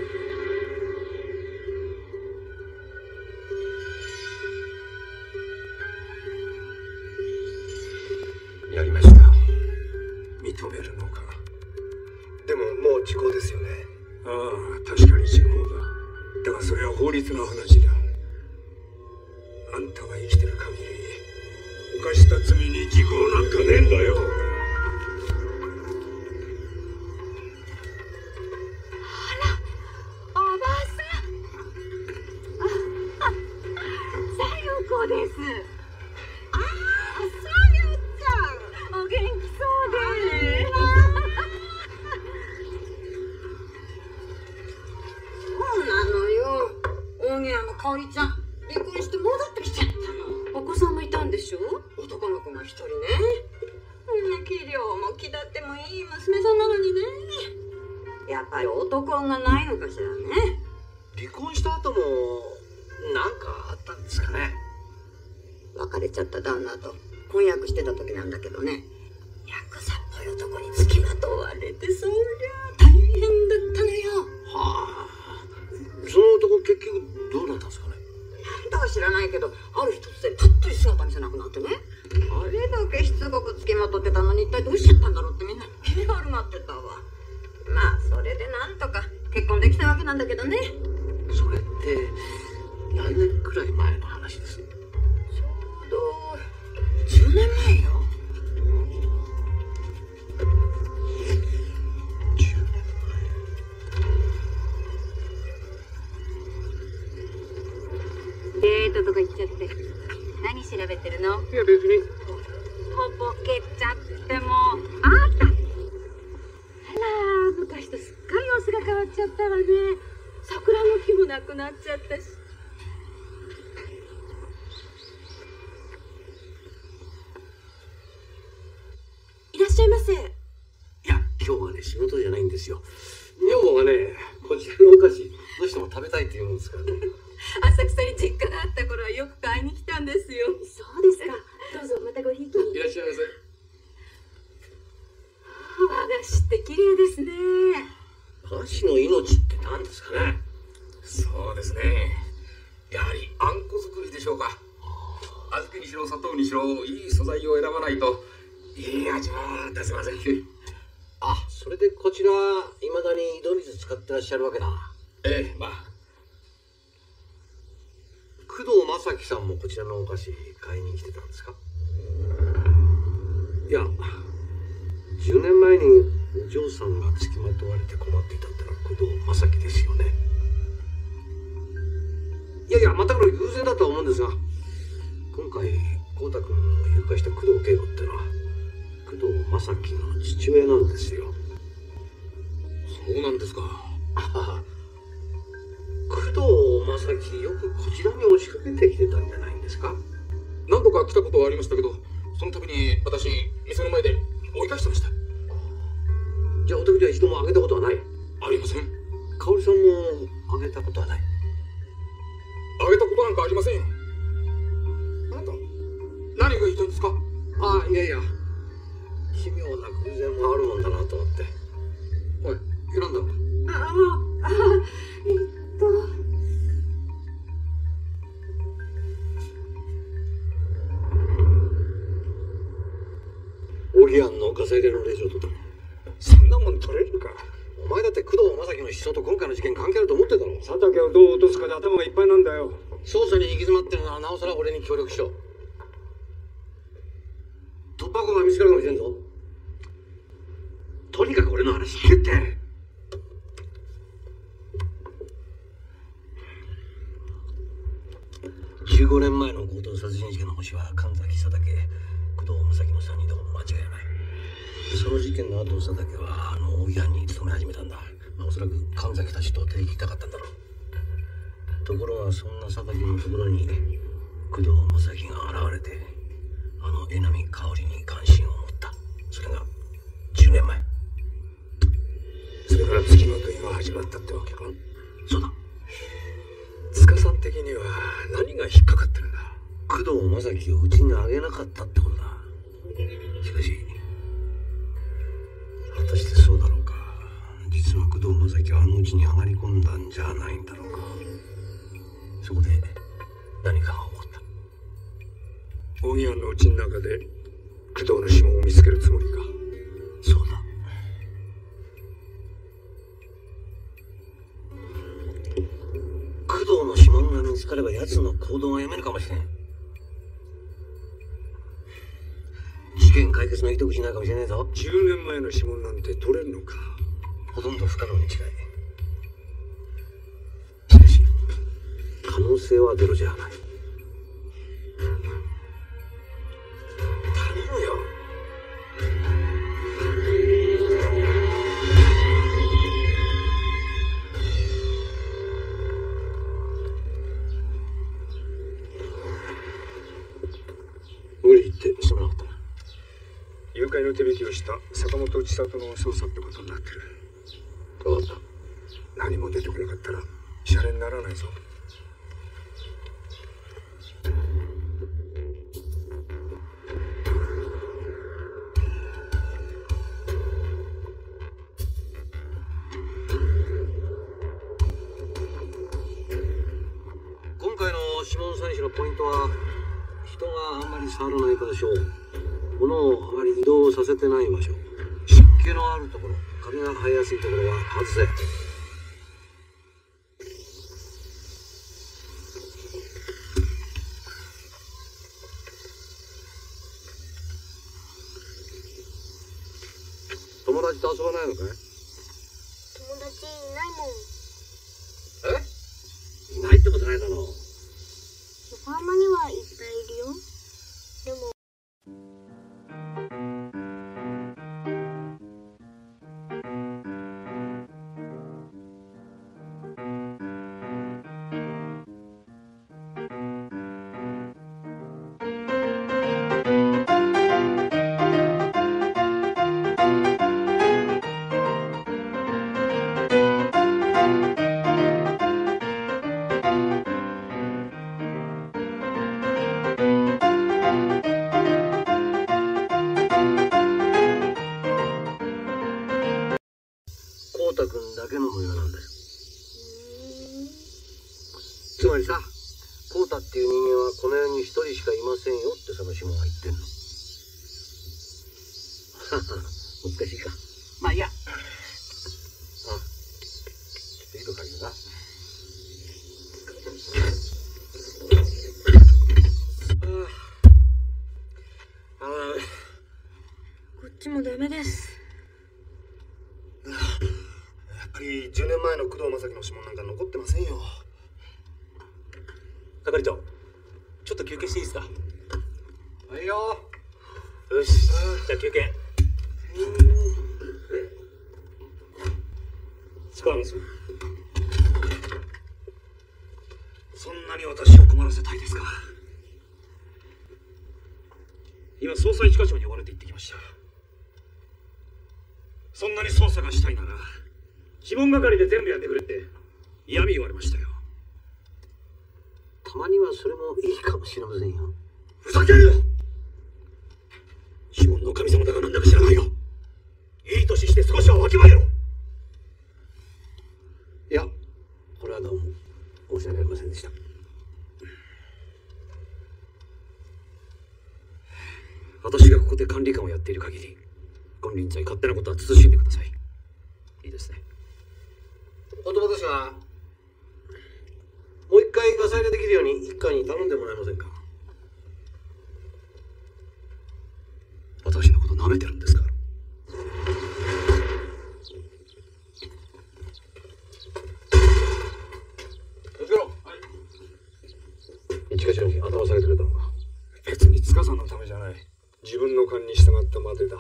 やりました。 認めるのか？ でももう時効ですよね。 ああ、確かに時効だ。だがそれは法律の話だ。あんたが生きてる限り犯した罪に時効なんかねえんだよ。 おばさん。さよこです。ああ、さよちゃん。お元気そうで。そうなのよ。大宮の香織ちゃん、離婚して戻ってきちゃったの。お子さんもいたんでしょ？男の子が一人ね。器量も気立ってもいい娘さんなのにね。やっぱり男がないのかしらね。 離婚した後も何かあったんですかね。 別れちゃった旦那と婚約してた時なんだけどね、ヤクザっぽい男に付きまとわれて、そりゃ大変だったのよ。 はあ。その男結局どうなったんですかね。 なんだか知らないけど、ある日突然パッと姿見せなくなってね。あれだけしつこく付きまとってたのに一体どうしちゃったんだろうってみんな気に悪がってたわ。まあそれでなんとか結婚できたわけなんだけどね。 それって何年くらい前の話です？ ちょうど10年前よ。デートとか言っちゃって何調べてるの？ いや別に。 とぼけちゃってもあんた、あら昔とすっかり様子が変わっちゃったわね。桜の木もなくなっちゃったし。いらっしゃいませ。 いや今日はね仕事じゃないんですよ。女房がねこちらのお菓子どうしても食べたいって言うんですからね。 浅草に実家があった頃はよく買いに来たんですよ。そうですか。どうぞまたごひいきに。 いらっしゃいませ。 和菓子って綺麗ですね。 菓子の命って何ですかね。 そうですね。やはりあんこ作りでしょうか。小豆にしろ砂糖にしろいい素材を選ばないといい味は出せません。 あ、それでこちらいまだに井戸水使ってらっしゃるわけだ。 ええ、まあ。 工藤正樹さんもこちらのお菓子買いに来てたんですか。いや、10年前にお嬢さんが付きまとわれて困っていたってのは工藤正樹ですよね。いやいや、全くの偶然だとは思うんですが、今回光太君を誘拐した工藤圭吾ってのは工藤正樹の父親なんですよ。 そうなんですか。 工藤正樹、よくこちらに押しかけてきてたんじゃないんですか。 何度か来たことはありましたけど、その度に私店の前で追い返してました。 じゃあお時には一度もあげたことはない。 ありません。 香織さんもあげたことはない。 あげたことなんかありませんよ。あなた何が言いたいんですか。 あ、いやいや、奇妙な偶然もあるもんだなと思って。おい、選んだ。オリアンのガサ入れの令状とったの。 そんなもん取れるか。 お前だって工藤正樹の失踪と今回の事件関係あると思ってたろ。 佐竹をどう落とすかで頭がいっぱいなんだよ。 捜査に行き詰まってるならなおさら俺に協力しろ。突破口が見つかるかもしれんぞ。とにかく俺の話聞けって。15年前の強盗殺人事件のホシは神崎佐竹、工藤正樹の3人でほぼ間違いない。その事件の後、佐竹は大井藩に勤め始めたんだ。おそらく神崎たちと手引きたかったんだろう。ところがそんな佐竹のところに工藤正樹が現れて、江波香織に関心を持った。それが10年前。 それから付きまといが始まったってわけか。 そうだ。 塚さん的には何が引っかかってるんだ。 工藤正樹をうちにあげなかったってことだ。しかし果たしてそうだろうか。実は工藤正樹はうちに上がり込んだんじゃないんだろうか。そこで何かが起こった。 大木藩のうちの中で工藤の指紋を見つけるつもりか。 そうだ。工藤の指紋が見つかれば奴の行動が読めるかもしれん。事件解決の糸口になるかもしれないぞ。 10年前の指紋なんて取れるのか。 ほとんど不可能に近い。しかし可能性はゼロじゃない。頼むよ。無理言ってすまなかったな。 誘拐の手引きをした坂本千里の捜査ってことになってる。 分かった。 何も出てこなかったらシャレにならないぞ。 今回の指紋採取のポイントは、人があんまり触らない場所、物をあまり移動させてない場所、湿気のあるところ、カビが生えやすいところは外せ。友達と遊ばないのかい？ 友達いないもん。 え？いないってことないだろう。 横浜にはいっぱいいるよ。でもけの模様なんだよ。つまりさ、コウタっていう人間はこの世に一人しかいませんよってその指紋が言ってんの。難しいか。まあいいや。いいと借りるな。 こっちもダメです。 やっぱり10年前の工藤正樹の指紋なんか残ってませんよ。 係長、ちょっと休憩していいですか？ はいよ。 よし、じゃあ休憩。使わます。 そんなに私を困らせたいですか？ 今捜査一課長に呼ばれて行ってきました。 そんなに捜査がしたいなら指紋係で全部やってくれって嫌味言われましたよ。 たまにはそれもいいかもしれませんよ。 ふざけるな！指紋の神様だかなんだか知らないよ。いい年して少しはわきまえろ。 いや、これはどうも申し訳ありませんでした。 私がここで管理官をやっている限り、金輪際勝手なことは慎んでください。いいですね。 言葉ですが、もう一回ガサ入れできるように一課に頼んでもらえませんか？ 私のこと舐めてるんですか？ 気をつけろ。一課長に頭下げてくれたのか？ 別に塚さんのためじゃない。自分の勘に従ったまでだ。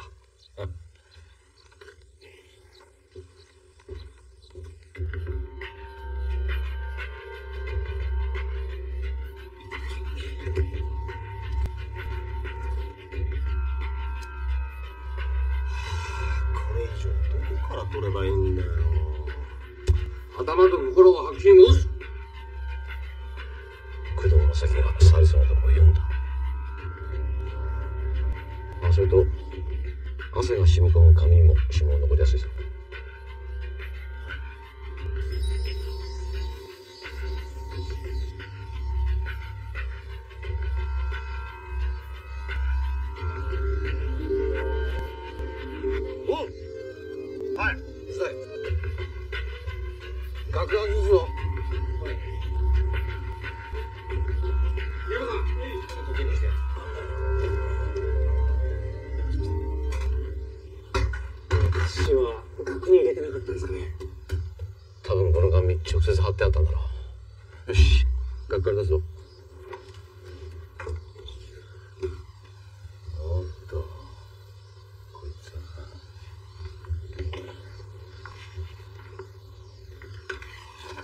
取ればいいんだよ。頭と心を白紙に戻す。工藤正樹が触りそうなところを読んだ。それと汗が染み込む紙にも指紋を残りやすいぞ。はい、うざい。学ランするぞ。はい。山さん、ちょっと手にして。足は額に入れてなかったですかね。多分この紙直接貼ってあったんだろう。よし、額から出すぞ。おっと、こいつは。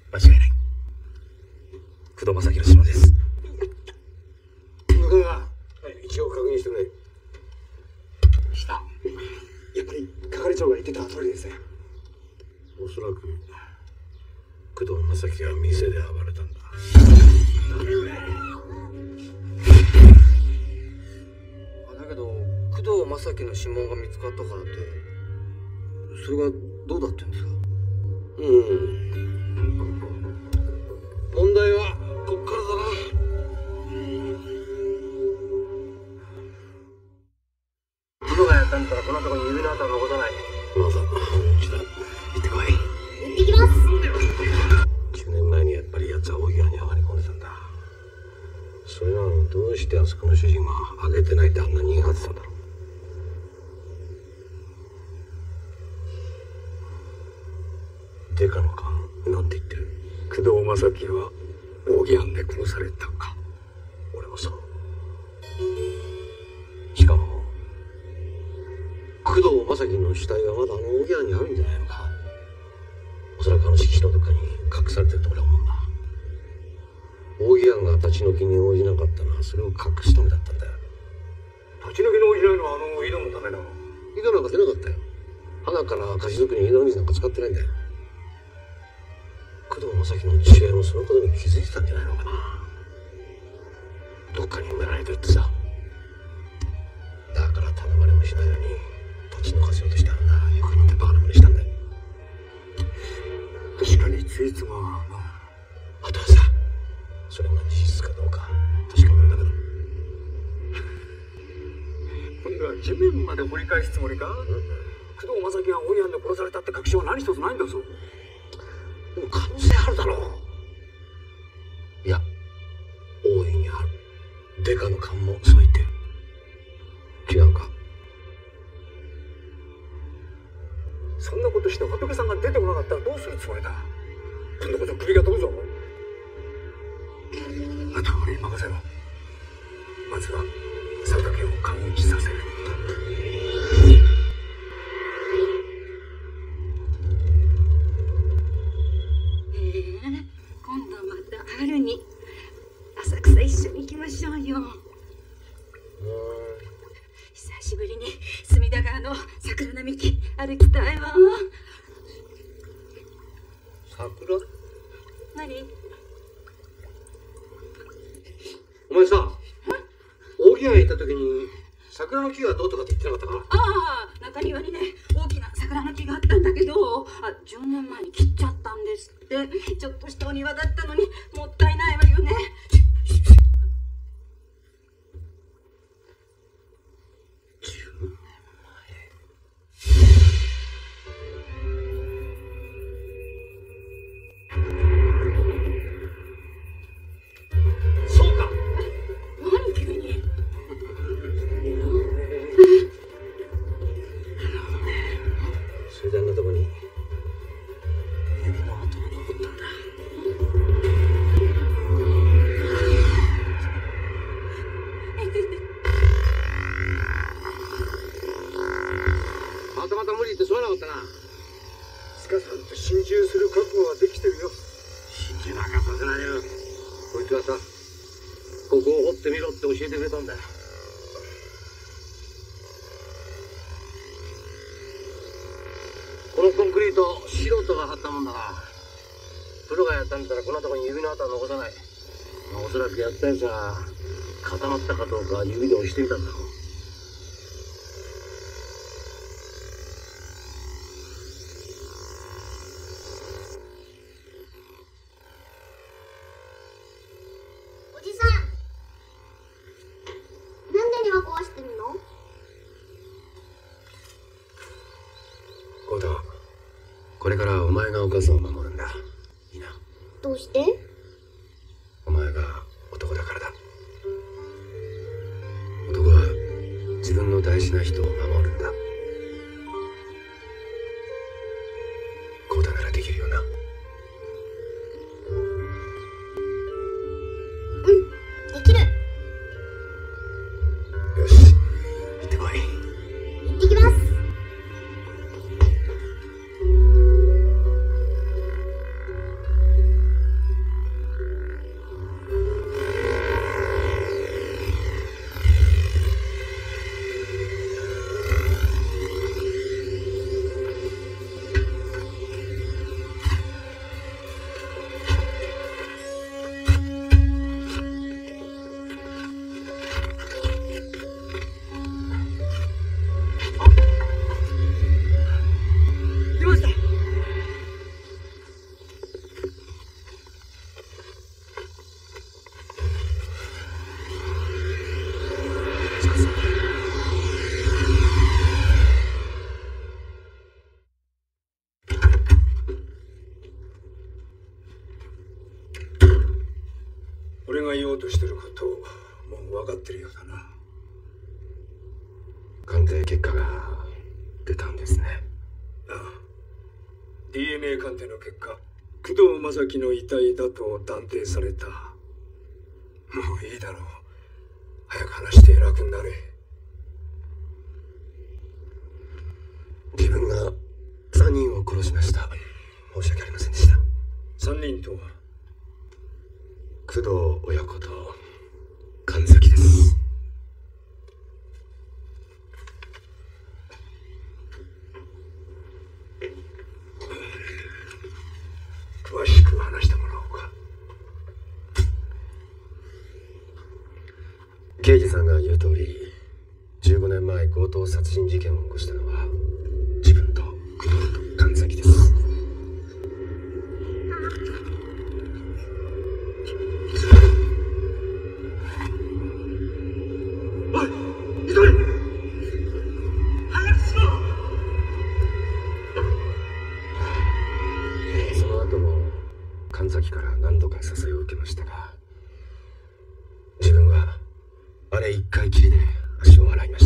間違いない。工藤正樹の指紋です。 向川、一応確認してくれ。 した。やっぱり係長が言ってた通りですね。 おそらく工藤正樹が店で暴れたんだ。 だけど工藤正樹の指紋が見つかったからってそれがどうだってんですか？ 問題はこっからだな。プロがやったんだったらこんなとこに指の跡は残さない。まだうちだ。行ってこい。 行ってきます。 10年前にやっぱり奴は大岩に上がり込んでたんだ。それなのにどうしてあそこの主人が挙げてないってあんなに言い張ってたんだろう。デカの勘なんて言ってる？ 工藤正樹は大木藩で殺されたか。 俺もそう。しかも工藤正樹の死体がまだあの大木藩にあるんじゃないのか。おそらくあの敷地のどっかに隠されてると俺は思うんだ。大木藩が立ち退きに応じなかったのはそれを隠すためだったんだよ。 立ち退きの応じないのはあの井戸のためなの？ 井戸なんか出なかったよ。花から菓子作りに井戸水なんか使ってないんだよ。工藤正樹の父親もそのことに気づいてたんじゃないのかな。どっかに埋められてるってさ。だから頼まれもしないのに土地抜かせようとしたんだ。よくなんてバカな真似したんだよ。 確かについつまあとはさ、それが事実かどうか確かめるだけだ。 今度は地面まで掘り返すつもりか？工藤正樹が大木藩で殺されたって確証は何一つないんだぞ。 でも可能性あるだろう。いや、大いにある。デカの勘もそう言ってる。違うか？ そんなことして仏さんが出てこなかったらどうするつもりだ？今度こそ首が飛ぶぞ。あとは俺に任せろ。まずは佐竹を感激させる。 今度また春に浅草一緒に行きましょうよ。久しぶりに隅田川の桜並木歩きたいわ。 桜？ 何？ お前さ、大木屋へ行った時に桜の木がどうとかって言ってなかったか？ ああ、中庭にね大きな桜の木があったんだけど、10年前に切っちゃったんですって。ちょっとしたお庭だったのにもったいないわよね。 このコンクリート素人が張ったもんだな。プロがやったんだったらこんなとこに指の跡は残さない。おそらくやったやつは固まったかどうか指で押してみたんだろう。 おじさん、なんで庭壊してるの？ コウタ、これからお前がお母さんを守るんだ。いいな。 どうして？ お前が男だからだ。男は自分の大事な人を守るんだ。コウタならできるよな。 うん、できる。 よし、行ってこい。 行ってきます。 が言おうとしてることをもう分かってるようだな。 鑑定結果が出たんですね。 ああ、DNA 鑑定の結果、工藤正樹の遺体だと断定された。もういいだろう。早く話して楽になれ。 自分が3人を殺しました。申し訳ありませんでした。 3人とは工藤親子と神崎です。 詳しく話してもらおうか。 刑事さんが言う通り、15年前強盗殺人事件を起こしたのは自分と工藤と神崎です。 おい、急げ！早くしろ！ その後も神崎から何度か誘いを受けましたが、自分はあれ一回きりで足を洗いました。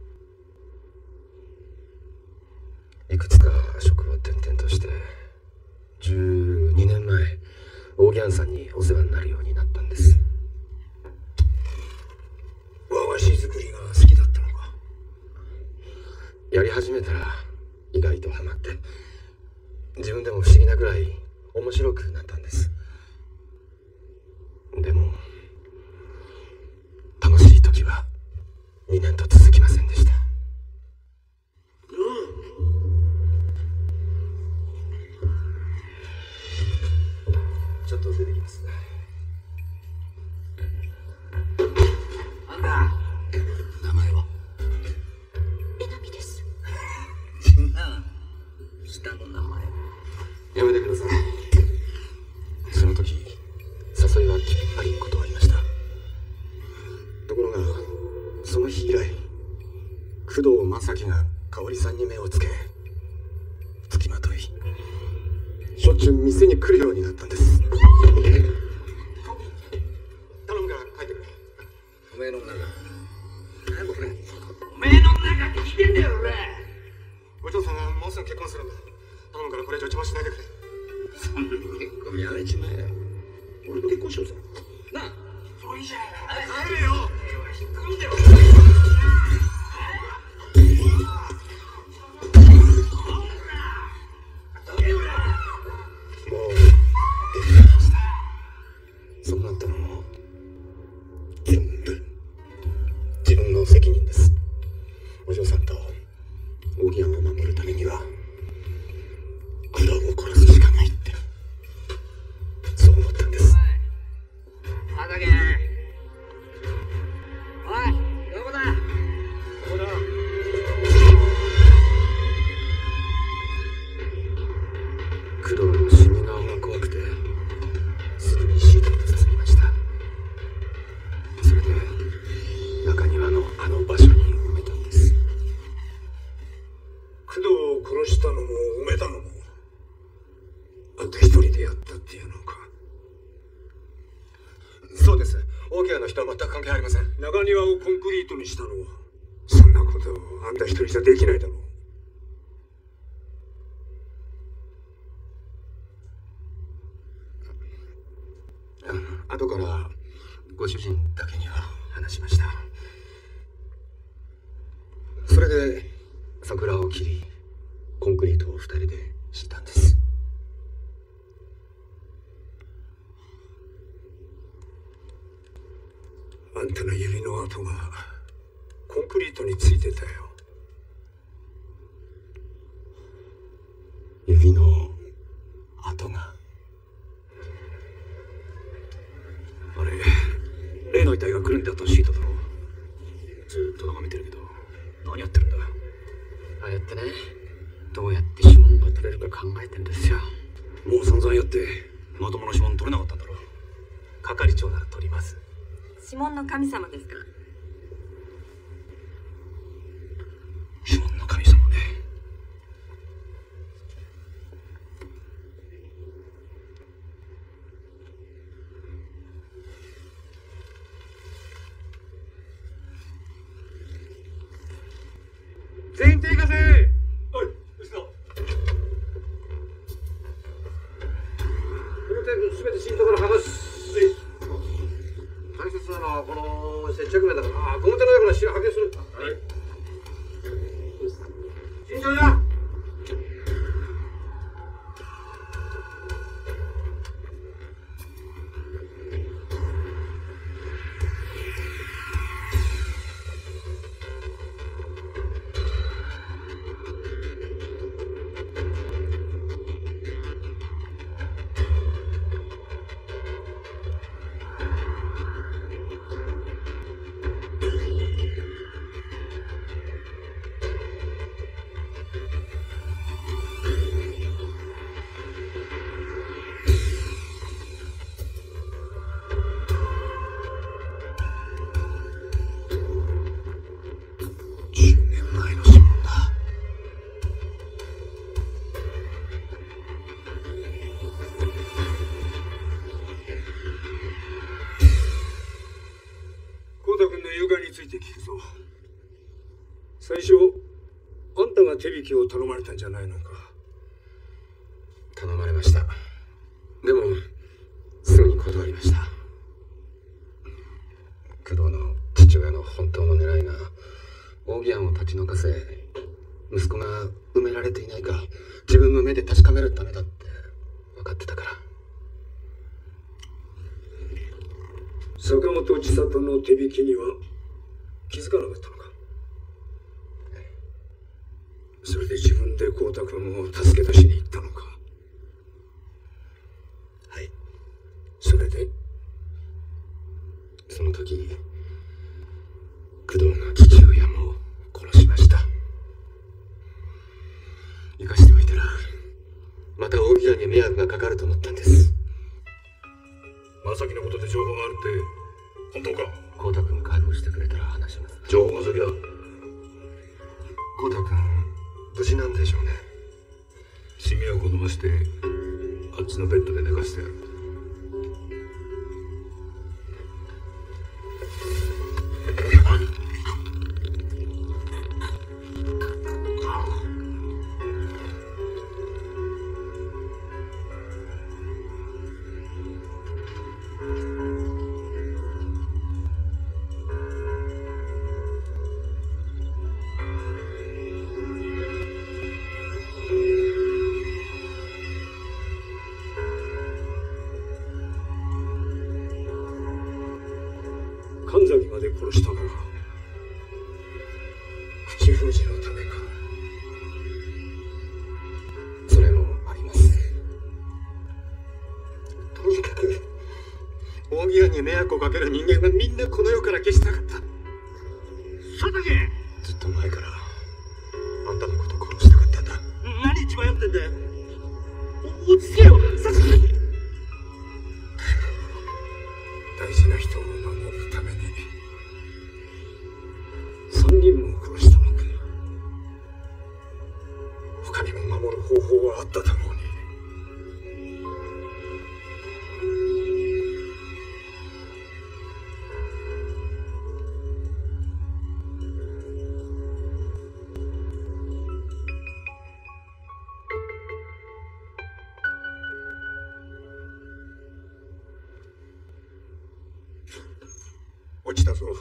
いくつか職を転々として12年前オーギャンさんにお世話になるようになったんです。 和菓子作りが好きだったのか。 やり始めたら意外とハマって、自分でも不思議なくらい面白くなったんです。でも楽しい時は2年と続きませんでした。ちょっと出てきます。 あんた、名前は？ えなみです。 違う。下の名前。 やめてください。その時誘いはきっぱり断りました。ところがその日以来、工藤正樹が香織さんに目をつけ、付きまとい、しょっちゅう店に来るようになったんです。頼むから帰ってくれ。 おめえの中。なんだこれ。 おめえの中って聞いてんだよ、俺。 お嬢さんがもうすぐ結婚するんだ。頼むからこれ以上邪魔しないでくれ。 そんな結婚やめちまえよ。俺と結婚しようぜ。なあ、そういいじゃないか。帰れよ。引っ込んでよ。 そうなったのも全部自分の責任です。お嬢さんとオーギャンを守るためには工藤を殺すしかないって、そう思ったんです。 畑おい、どこだ？ ここだ。工藤の死に顔が怖くてすぐにシートに包みました。それで中庭のあの場所に埋めたんです。 工藤を殺したのも埋めたのもあんた一人でやったっていうのか。 そうです。オーギャンの人は全く関係ありません。 中庭をコンクリートにしたのはそんなことあんた一人じゃできないだろう。 後からご主人だけには話しました。それで桜を切りコンクリートを2人で敷いたんです。 あんたの指の跡がコンクリートについてたよ。 指の跡が。 あれ、例の遺体がくるんであったシートだろ。 ずっと眺めてるけど、 何やってるんだ。 ああやってね、どうやって指紋が取れるか考えてんですよ。 もう散々やってまともな指紋取れなかったんだろ。 係長なら取ります。 指紋の神様ですから。 指紋の神様ね。 テープすべてシートから剥がす。大切なのはこの接着面だから、ゴム手のようなシール剥げする。はい。慎重だ。 最初あんたが手引きを頼まれたんじゃないのか。 頼まれました。でもすぐに断りました。工藤の父親の本当の狙いがオギアンを立ち退かせ、息子が埋められていないか自分の目で確かめるためだって分かってたから。 坂本千里の手引きには気づかなかったのか。それで自分で光太君を助け出しに行ったのか。 はい。 それでその時工藤が父親も殺しました。生かしておいたらまたオギアンに迷惑がかかると思ったんです。 正樹のことで情報があるって本当か。 光太君解放してくれたら話します。 情報が先だ。 光太君無事なんでしょうね。 シミを好ましてあっちのベッドで寝かしてやる。神崎まで殺したのは口封じのためか。 それもあります。とにかくオギアンに迷惑をかける人間はみんなこの世から消したかった。 佐竹、 ずっと前からあんたのことを殺したかったんだ。 何一番やってんだよ。落ち着けよ佐竹。 大事な人を守るために3人も殺したのか。他にも守る方法はあっただろうに。落ちたぞ。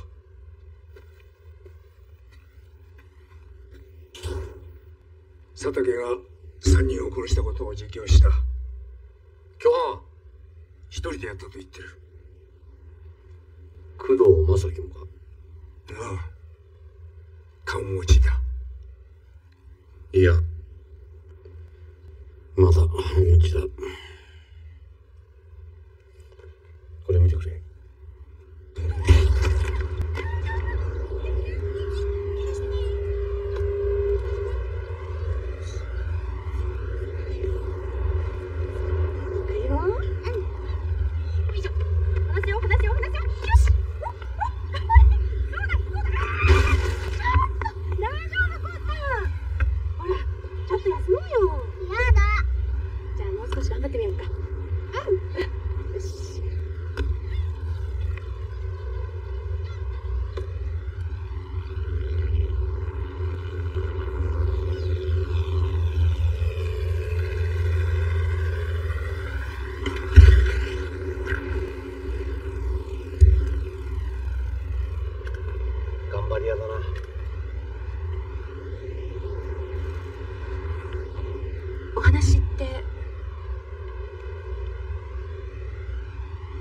佐竹が3人を殺したことを自供した。 共犯一人でやったと言ってる。 工藤正樹もか。 ああ、顔持ちだ。 いやまだ半日だ。これ見てくれ。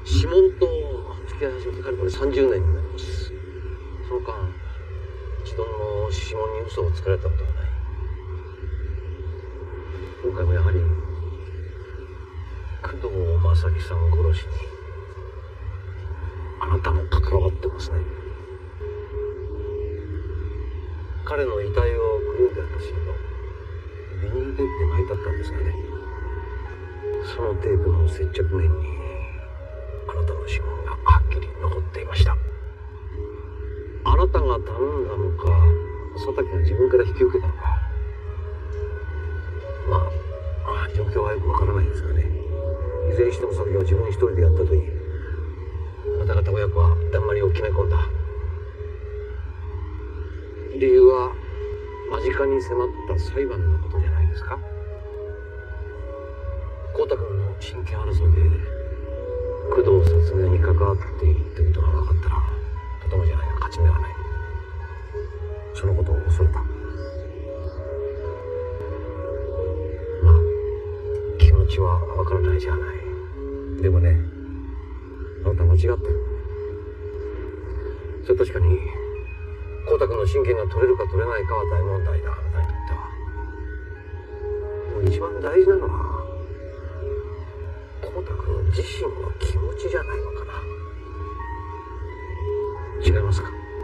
指紋と付き合い始めてかれこれ30年になります。その間一度も指紋に嘘をつかれたことがない。今回もやはり工藤正樹さん殺しにあなたも関わってますね。彼の遺体をくるんであったシートビニールテープで巻いてあったんですがね、そのテープの接着面にあなたの指紋がはっきり残っていました。あなたが頼んだのか佐竹が自分から引き受けたのか、まあ状況はよくわからないですがね、いずれにしても佐竹は自分一人でやったといい、あなた方親子はだんまりを決め込んだ。理由は間近に迫った裁判のことじゃないですか。浩太君の親権争いで工藤殺害に関わっているってことが分かったらとてもじゃないが勝ち目はない。そのことを恐れた。まあ気持ちは分からないじゃない。でもね、あなた間違ってる。それ確かに浩太君の親権が取れるか取れないかは大問題だ、あなたにとっては。でも一番大事なのは浩太君自身の気持ちじゃないのかな。違いますか？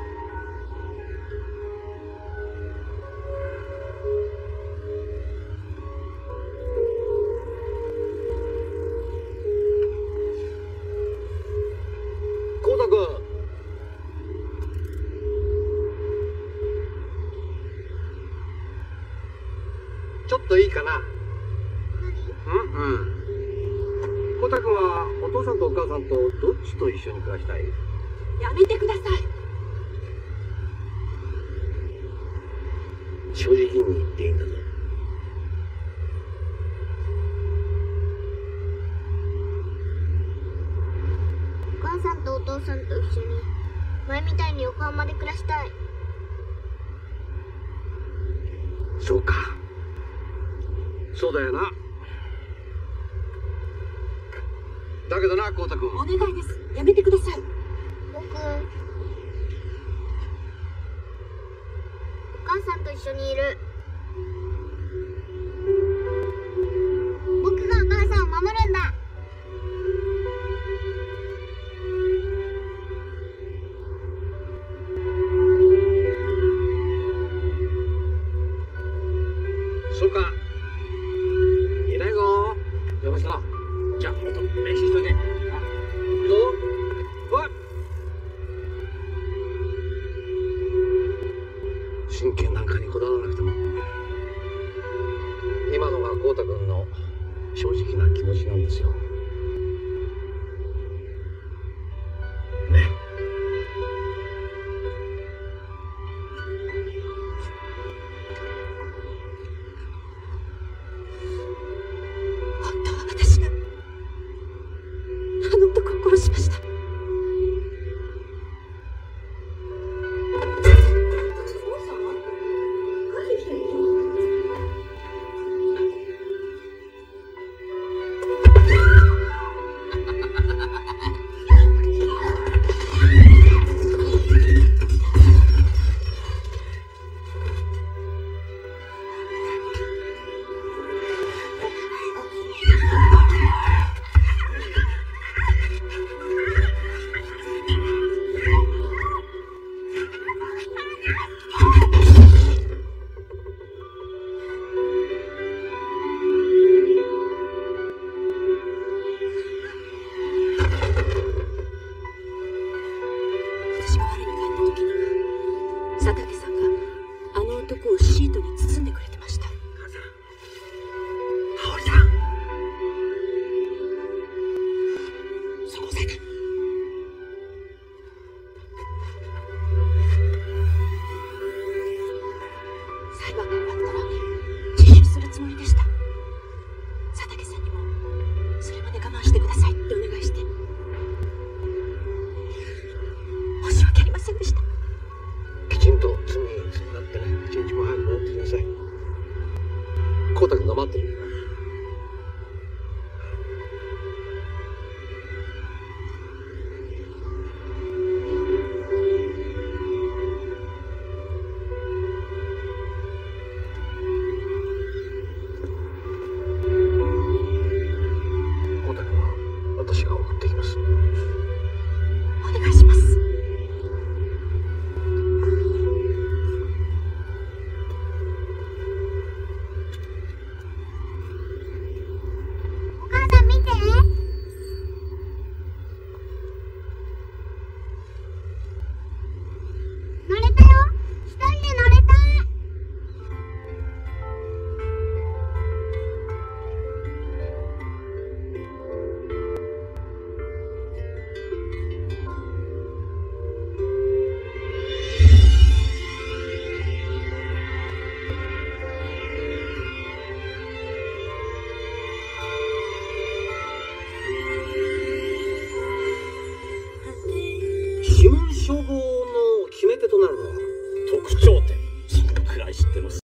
浩太君、ちょっといいかな。浩太君はお父さんとお母さんとどっちと一緒に暮らしたい？ やめてください。 正直に言っていいんだぞ。 お母さんとお父さんと一緒に前みたいに横浜で暮らしたい。 そうか、そうだよな。だけどな、浩太君、 お願いです。やめてください。 僕、お母さんと一緒にいる。僕がお母さんを守るんだ。 そうか、いないぞ。山下、じゃあもっと練習しといて。どう？おい、真剣なんかにこだわらなくても今のが浩太君の正直な気持ちなんですよね。 本当は私があの男を殺しました。 照合の決め手となるのは特徴点、そのくらい知ってます。